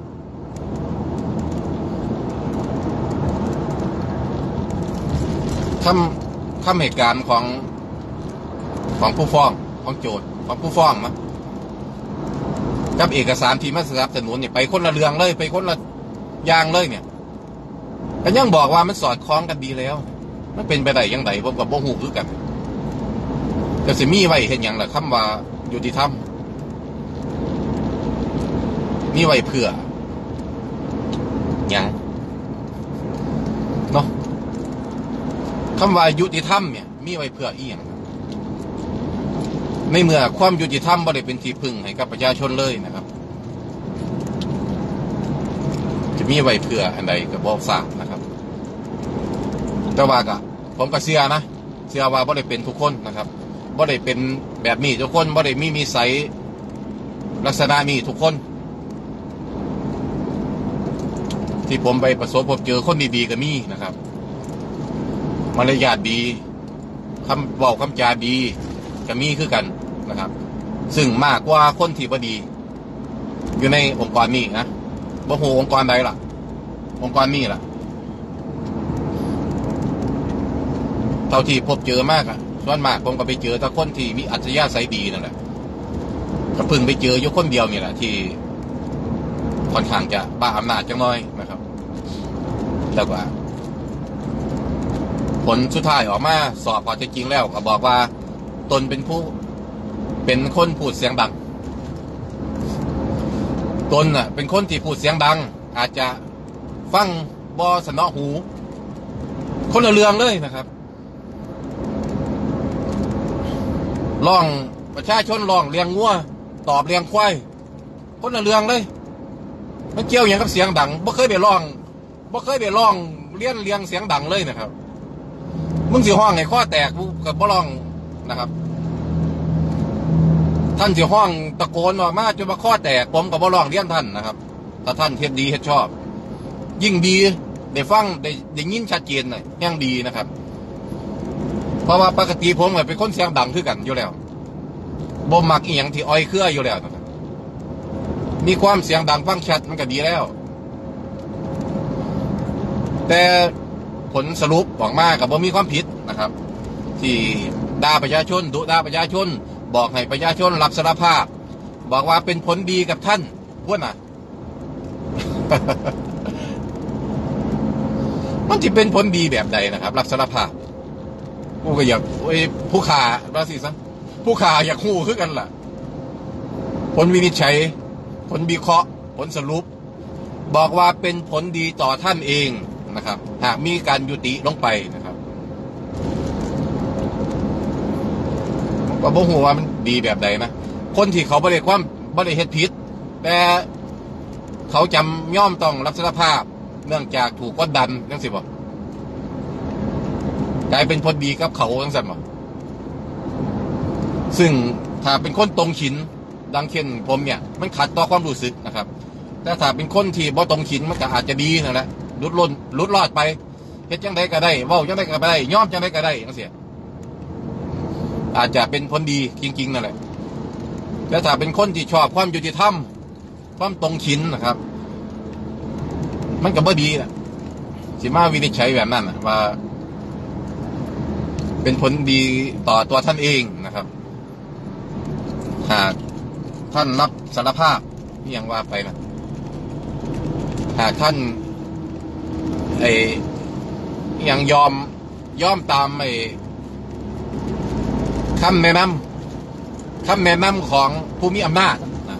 คำเหตุการณ์ของผู้ฟ้องของโจทย์ของผู้ฟ้องนะกับเอกสารที่มาสนับสนุนเนี่ยไปคนละเรื่องเลยไปคนละอย่างเลยเนี่ยก็ยังบอกว่ามันสอดคล้องกันดีแล้วมันเป็นไปได้ยังไงผมกับโบหูคือกันก็สิมีไว้เห็นอย่างละคำว่ายุติธรรมมีไว้เพื่ออย่างเนาะคำว่ายุติธรรมเนี่ยมีไว้เพื่ออีหยังในเมื่อความยุติธรรมบ่ได้เป็นที่พึ่งให้กับประชาชนเลยนะครับจะมีไว้เพื่ออันใดก็บ่ทราบนะครับแต่ว่าก็ผมก็เชื่อนะเชื่อว่าบ่ได้เป็นทุกคนนะครับบ่ได้เป็นแบบนี้ทุกคนบ่ได้มีนิสัยลักษณะนี้ทุกคนที่ผมไปประสบพบเจอคนดีๆก็มีนะครับมารยาทดีคำบอกคำจาดีก็มีคือกันนะครับซึ่งมากกว่าคนที่บ่ดีอยู่ในองค์กรนี้นะบ่ฮู้องค์กรใดล่ะองค์กรนี้ล่ะเท่าที่พบเจอมากอ่ะส่วนมากผมก็ไปเจอแต่คนที่มีอัจฉริยะใสดีนั่นแหละก็เพิ่งไปเจออยู่คนเดียวนี่แหละที่ค่อนข้างจะบ้าอำนาจจังน้อยนะครับแล้วก็ผลสุดท้ายออกมาสอบพอจะจริงแล้วก็บอกว่าตนเป็นคนพูดเสียงดังตนน่ะเป็นคนที่พูดเสียงดังอาจจะฟังบอสนอหูคนละเรื่องเลยนะครับร้องประชาชนร้องเลี้ยงงัวตอบเลี้ยงควายคนละเรื่องเลยมันเกี่ยวอย่างกับเสียงดังบ่เคยได้ร้องเลี้ยงเสียงดังเลยนะครับมึงสิห้องให้ข้อแตกกูกับบ่ร้องนะครับท่านสิห้องตะโกนออกมาจนว่าข้อแตกผมกับบ่ร้องเลี้ยงท่านนะครับถ้าท่านเฮ็ดดีเฮ็ดชอบยิ่งดีได้ฟังได้ยินชัดเจนหน่อยยังดีนะครับเพราะว่าปกติผมเป็นคนเสียงดังคือกันอยู่แล้วบ่มักอีหยังที่อ้อยเครืออยู่แล้วนะครับมีความเสียงดังฟังชัดมันก็ดีแล้วแต่ผลสรุปออกมากับบ่มีความผิดนะครับที่ด่าประชาชนดุด่าประชาชนบอกให้ประชาชนรับสารภาพบอกว่าเป็นผลดีกับท่านพวกน่ะ มันจะเป็นผลดีแบบใดนะครับรับสารภาพกูก็อยากผู้ข่าว่าสิซะผู้ข่าอยากฮู้คือกันล่ะผลวินิจฉัยผลวิเคราะห์ผลสรุปบอกว่าเป็นผลดีต่อท่านเองนะครับหากมีการยุติลงไปนะครับก็บ่ฮู้ว่ามันดีแบบใดนะคนที่เขาบ่ได้เฮ็ดผิดแต่เขาจำย่อมต้องรับสารภาพเนื่องจากถูกกดดันจังซี่บ่กลายเป็นผลดีกับเขาจังซั่นบ่ซึ่งถ้าเป็นคนตรงฉินดังเช่นผมเนี่ยมันขัดต่อความรู้สึกนะครับแต่ถ้าเป็นคนที่บ่ตรงฉินมันก็อาจจะดีนั่นแหละหลุดรอดไปเฮ็ดจังไดก็ได้เว้าจังไดก็ได้ยอมจังไดก็ได้จังซี่อาจจะเป็นผลดีจริงๆนั่นแหละแต่ถ้าเป็นคนที่ชอบความยุติธรรมความตรงฉินนะครับมันก็บ่ดีนะสิมาวินิจฉัยแบบนั้นนะว่าเป็นผลดีต่อตัวท่านเองนะครับหากท่านรับสารภาพนี่ยังว่าไปนะหากท่านยังยอมตามคำแนะนำของผู้มีอำนาจนะ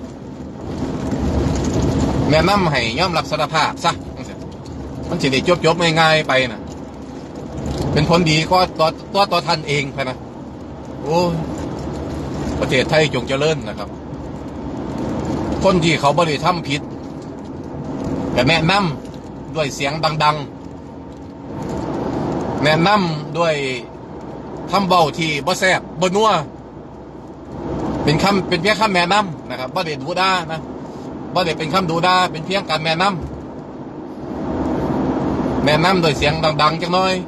แนะนำให้ยอมรับสารภาพซะมันจะได้จบง่ายๆไปนะเป็นผลดีก็ตัวท่านเองไปนะโอ้ประเทศไทยจงเจริญนะครับคนที่เขาบริทำผิดก็แนะนำด้วยเสียงดังๆแนะนำด้วยคำเบาที่บ่แซ่บบ่นัวเป็นเพียงคำแนะนำนะครับบ่ได้ดูด่านะบ่ได้เป็นคำดูด่าเป็นเพียงการแนะนำโดยเสียงดังๆจังน้อย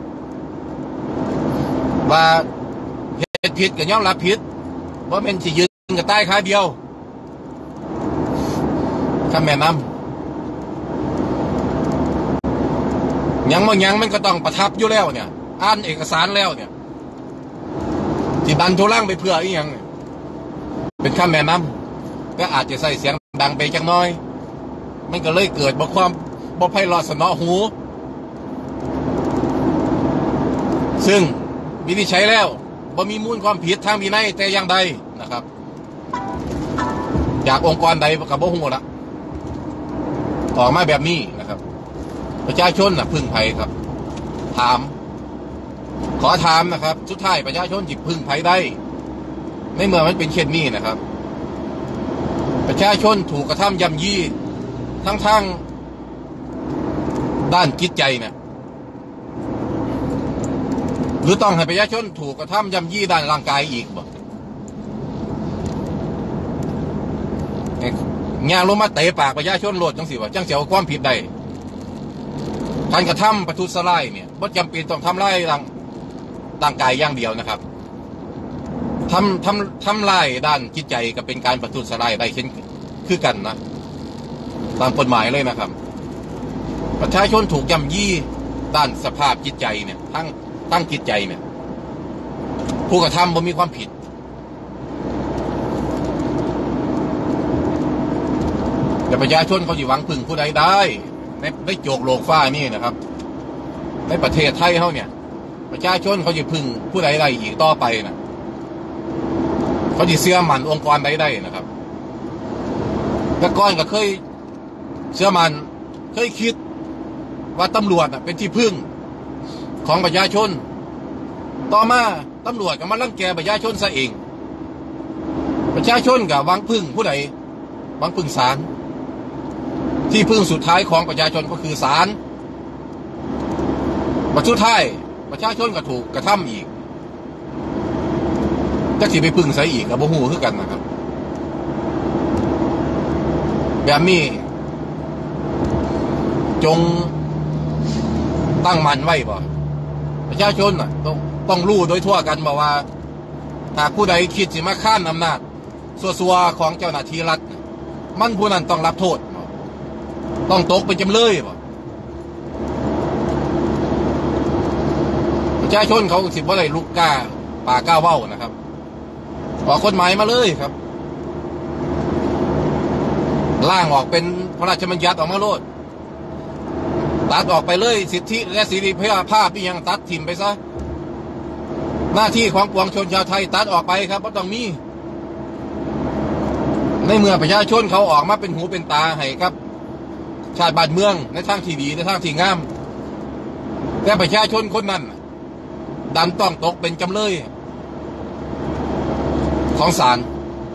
ว่าเฮ็ดผิดก็ยอมรับผิดบ่แม่นสิยืนกับใต้ขาเดียวคำแนะนำยังมันก็ต้องประทับอยู่แล้วเนี่ยอ่านเอกสารแล้วเนี่ยที่ดันทุลังไปเพื่ออีหยังเป็นคำแนะนำก็อาจจะใส่เสียงดังไปจังน้อยมันก็เลยเกิดบ่ความบ่ไพเราะสนอหูซึ่งวินิจฉัยแล้วบ่มีมูลความผิดทางวินัยแต่อย่างใดนะครับจากองค์กรใดกับบ่ฮู้ละออกมาแบบนี้นะครับประชาชนน่ะพึ่งไผครับถามขอถามนะครับสุดท้ายประชาชนจิพึ่งไผได้ในเมื่อมันเป็นเช่นนี้นะครับประชาชนถูกกระทำย่ำยีทั้งด้านจิตใจเนี่ยหรือต้องให้ประชาชนถูกกระทำย่ำยีด้านร่างกายอีกบ่งานลงมาเตะปากประชาชนโลดจังสิวะจังเสียวความผิดได้การกระทำประทุษร้ายเนี่ยบ่จำเป็นต้องทำร้ายร่างกายอย่างเดียวนะครับทำร้ายด้านจิตใจก็เป็นการประทุษร้ายได้เช่นคือกันนะตามกฎหมายเลยนะครับประชาชนถูกย่ำยีด้านสภาพจิตใจเนี่ยทั้งจิตใจเนี่ยผู้กระทำบ่มีความผิดแต่ประชาชนเขาอยู่หวังพึ่งผู้ใดได้ในโจกโลกฟ้านี่นะครับในประเทศไทยเขาเนี่ยประชาชนเขาจะพึ่งผู้ใดได้อีกต่อไปนะเขาจะเชื่อมั่นองค์กรใดได้นะครับแต่ก่อนก็เคยเชื่อมั่นเคยคิดว่าตำรวจเป็นที่พึ่งของประชาชนต่อมาตำรวจก็มารังแกประชาชนซะเองประชาชนก็หวังพึ่งผู้ใดหวังพึ่งศาลที่พึ่งสุดท้ายของประชาชนก็คือศาลบัดสุดท้ายประชาชนก็ถูกกระทำอีกจักสิไปพึ่งใส่อีกกับบ่ฮู้คือกันนะครับแบบนี้จงตั้งมั่นไว้บ่ประชาชนต้องรู้โดยทั่วกันบอกว่าหากผู้ใดคิดสิมาค้านอำนาจซัวๆของเจ้าหน้าที่รัฐมันผู้นั้นต้องรับโทษต้องตกเป็นจำเลยบ่ประชาชนเขาสิบ่ได้ลุกกล้าป่ากล้าเว้านะครับออกกฎหมายมาเลยครับร่างออกเป็นพระราชบัญญัติออกมาโลดตัดออกไปเลยสิทธิและสิริภาพที่ยังตัดถิ่มไปซะหน้าที่ของปวงชนชาวไทยตัดออกไปครับเพราะต้องมีในเมื่อประชาชนเขาออกมาเป็นหูเป็นตาให้ครับชาติบ้านเมืองในทางที่ดีในทางที่งามแต่ประชาชนคนนั้นดันต้องตกเป็นจำเลยของศาล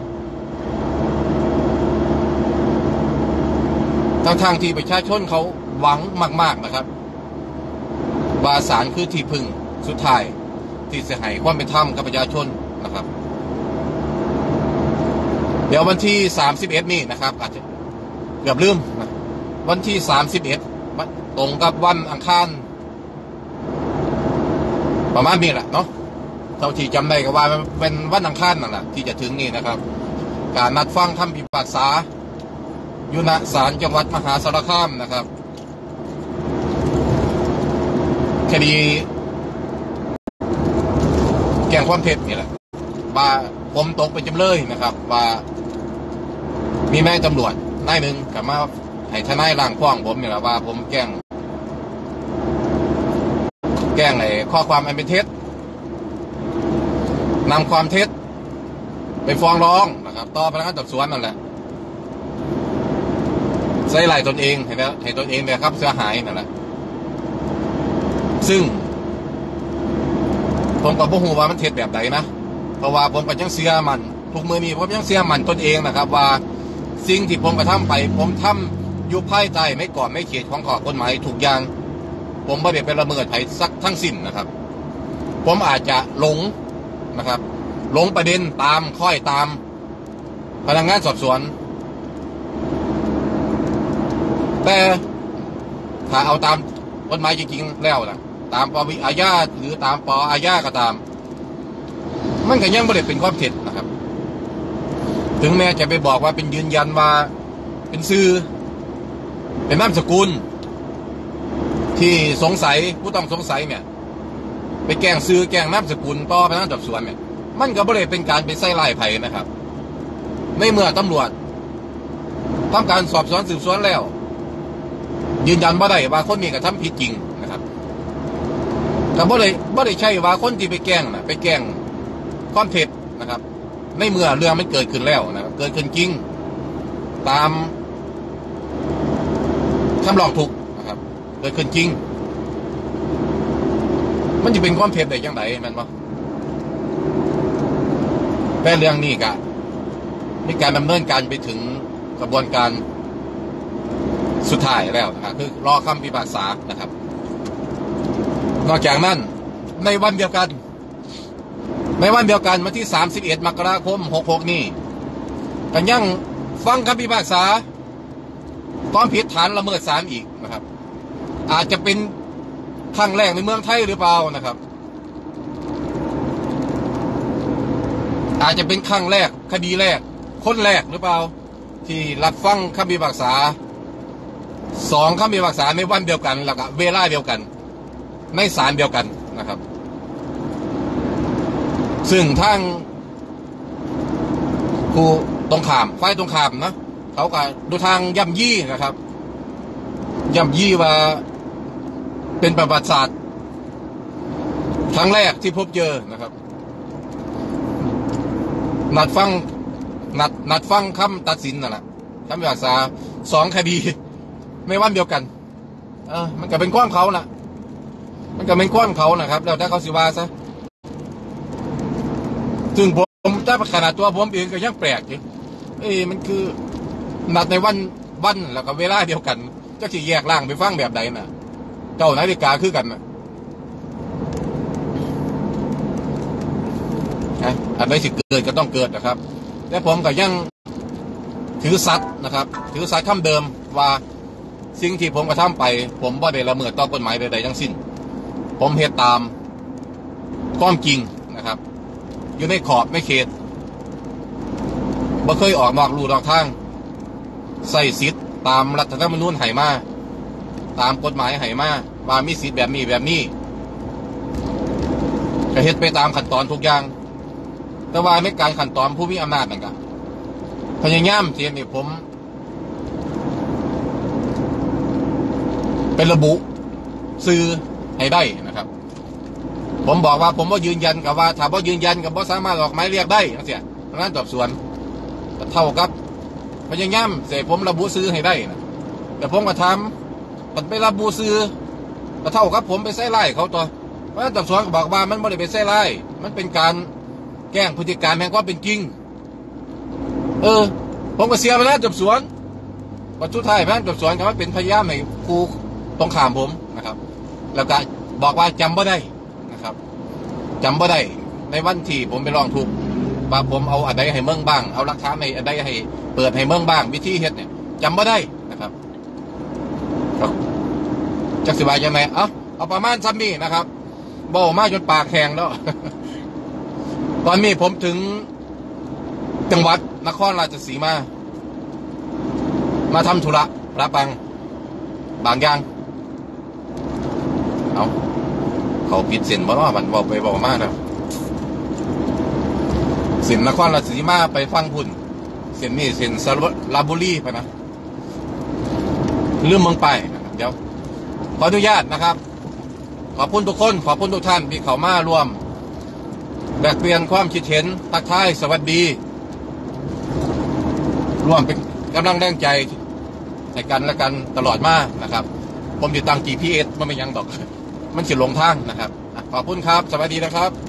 ทางที่ประชาชนเขาหวังมากๆนะครับว่าศาลคือที่พึ่งสุดท้ายที่จะให้ความเป็นธรรมกับประชาชนนะครับเดี๋ยววันที่31นี่นะครับอาจจะเกือบลืมนะวันที่31ตรงกับวันอังคารประมาณนี้แหละเนาะเท่าที่จำได้ก็ว่าเป็นวันอังคารนั่นแหละที่จะถึงนี่นะครับการนัดฟังคำพิพากษาอยู่ณศาลจังหวัดมหาสารคามนะครับคดีแจ้งความเท็จนี่แหละว่าผมตกเป็นจำเลยนะครับว่ามีนายตำรวจนายหนึ่งกับมาให้ทนายร่างฟ้องผมนี่แหละว่าผมแกล้งไอ้ข้อความอันเป็นเท็จนำความเท็จไปฟ้องร้องนะครับต่อพนักงานสอบสวนนั่นแหละใส่ไหล่ตนเองให้ตนเองเนี่ยครับเสียหายนั่นแหละซึ่งผมก็บ่ฮู้ว่ามันเท็จแบบใดนะเพราะว่าผมก็ยังเชื่อมันทุกมื้อนี้ผมยังเชื่อมันตนเองนะครับว่าสิ่งที่ผมกระทำไปผมทำอยู่ภายใต้ไม่ก่อนไม่เขตของข้อกฎหมายทุกอย่างผมไม่ได้ไปละเมิดใครสักทั้งสิ้นนะครับผมอาจจะหลงนะครับหลงประเด็นตามพนักงานสอบสวนแต่ถ้าเอาตามกฎหมายจริงๆแล้วนะตามปวิอาญาหรือตามปอาญาก็ตามมันก็ยังไม่ได้เป็นความเท็จนะครับถึงแม้จะไปบอกว่าเป็นยืนยันว่าเป็นชื่อเป็นนามสกุลที่สงสัยผู้ต้องสงสัยเนี่ยไปแกล้งชื่อแกล้งนามสกุลต่อพนักงานสอบสวนเนี่ยมันก็ไม่ได้เป็นการไปใส่ร้ายไผ่นะครับในเมื่อตำรวจทำการสอบสวนสืบสวนแล้วยืนยันว่าได้ว่าคนนี้กระทำผิดจริงนะครับแต่บ่ได้ใช่ว่าคนที่ไปแกล้งนะไปแกล้งความเท็จนะครับในเมื่อเรื่องมันเกิดขึ้นแล้วนะครับเกิดขึ้นจริงตามคำร้องทุกข์นะครับเกิดขึ้นจริงมันจะเป็นความเท็จได้ยังไงมันวะแต่เรื่องนี้ก็มีการดำเนินการไปถึงกระบวนการสุดท้ายแล้วนะครับคือรอคำพิพากษานะครับนอกจากนั้นในวันเดียวกันวันที่31 มกราคม 66นี้กันยังฟังคำพิพากษาความผิดฐานละเมิดศาลอีกนะครับอาจจะเป็นครั้งแรกในเมืองไทยหรือเปล่านะครับอาจจะเป็นครั้งแรกคดีแรกคนแรกหรือเปล่าที่รับฟังคำพิพากษา2คำพิพากษาในวันเดียวกันแล้วก็เวลาเดียวกันในศาลเดียวกันนะครับซึ่งทางผู้ตรงข้ามฝ่ายตรงข้ามนะเขาก็ดูทางย่ำยี่นะครับย่ำยี่ว่าเป็นประวัติศาสตร์ครั้งแรกที่พบเจอนะครับนัดฟังคำตัดสินนั่นแหละคำพิพากษา2คดีในวันเดียวกันมันก็เป็นความเขานะมันก็เป็นความเขานะครับแล้วถ้าเขาสิว่าซะซึ่งผมถ้าขนาดตัวผมเองก็ยังแปลกอยู่มันคือนัดในวันแล้วก็เวลาเดียวกันจะสิแยกล่างไปฟังแบบใดน่ะเจ้านาฬิกาคือกันนะอะไรสิเกิดก็ต้องเกิดนะครับและผมก็ยังถือสัตย์นะครับถือสัตย์คำเดิมว่าสิ่งที่ผมกระทำไปผมบ่ได้ละเมิดต่อกฎหมายใดๆทั้งสิ้นผมเฮ็ดตามความจริงนะครับอยู่ในขอบในเขตบ่เคยออกนอกลู่นอกทางใส่สิทธิ์ตามรัฐธรรมนูญให้มาตามกฎหมายให้มาว่ามีสิทธิ์แบบนี้ก็เฮ็ดไปตามขั้นตอนทุกอย่างแต่ว่าในการขั้นตอนผู้มีอำนาจนั่นก็พยายามที่นี่ผมเป็นระบุซื้อให้ได้นะครับผมบอกว่าผมว่ายืนยันกับว่าถ้าว่ายืนยันกับว่าสามารถออกหมายเรียกได้นะเสียพนักงานสอบสวนเท่ากับพยายามเสร็จผมระบุซื้อให้ได้นะแต่ผมก็ทำมันไประบุซื้อเท่ากับผมไปใส่ไล่เขาตัวพนักงานสอบสวนก็บอกว่ามันไม่ได้ไปใส่ไล่มันเป็นการแกล้งพฤติการแห่งความเป็นจริงผมก็เสียพนักงานสอบสวนวัตถุท้ายพนักงานสอบสวนก็ว่าเป็นพยายามในครูตรงข้ามผมนะครับแล้วก็บอกว่าจำบ่ได้นะครับจำบ่ได้ในวันที่ผมไปร้องทุกข์ว่าผมเอาอะไรให้เมืองบ้างเอาหลักฐานในอะไรให้เปิดให้เมืองบ้างวิธีเฮ็ดเนี่ยจำบ่ได้นะครับจักสิบายยังไงเอาประมาณซ้ำนี่นะครับบอกมาจนปากแข็งแล้ว ตอนนี้ผมถึงจังหวัดนครราชสีมาทำธุระรับบางอย่างเขาปิดเส้นบ่เนาะมันบอกไปบอกมาแล้วเส้นนครราชสีมาไปฟังพุ่นเส้นนี้เส้นสระบุรีไปนะลืมเมืองไปนะครับเดี๋ยวขออนุญาตนะครับขอบคุณทุกคนขอบคุณทุกท่านที่เข้ามารวมแลกเปลี่ยนความคิดเห็นทักทายสวัสดีร่วมเป็นกำลังแรงใจให้กันและกันตลอดมานะครับผมติดตั้ง GPS มันไม่ยังดอกมันจะลงทางนะครับขอบคุณครับสวัสดีนะครับ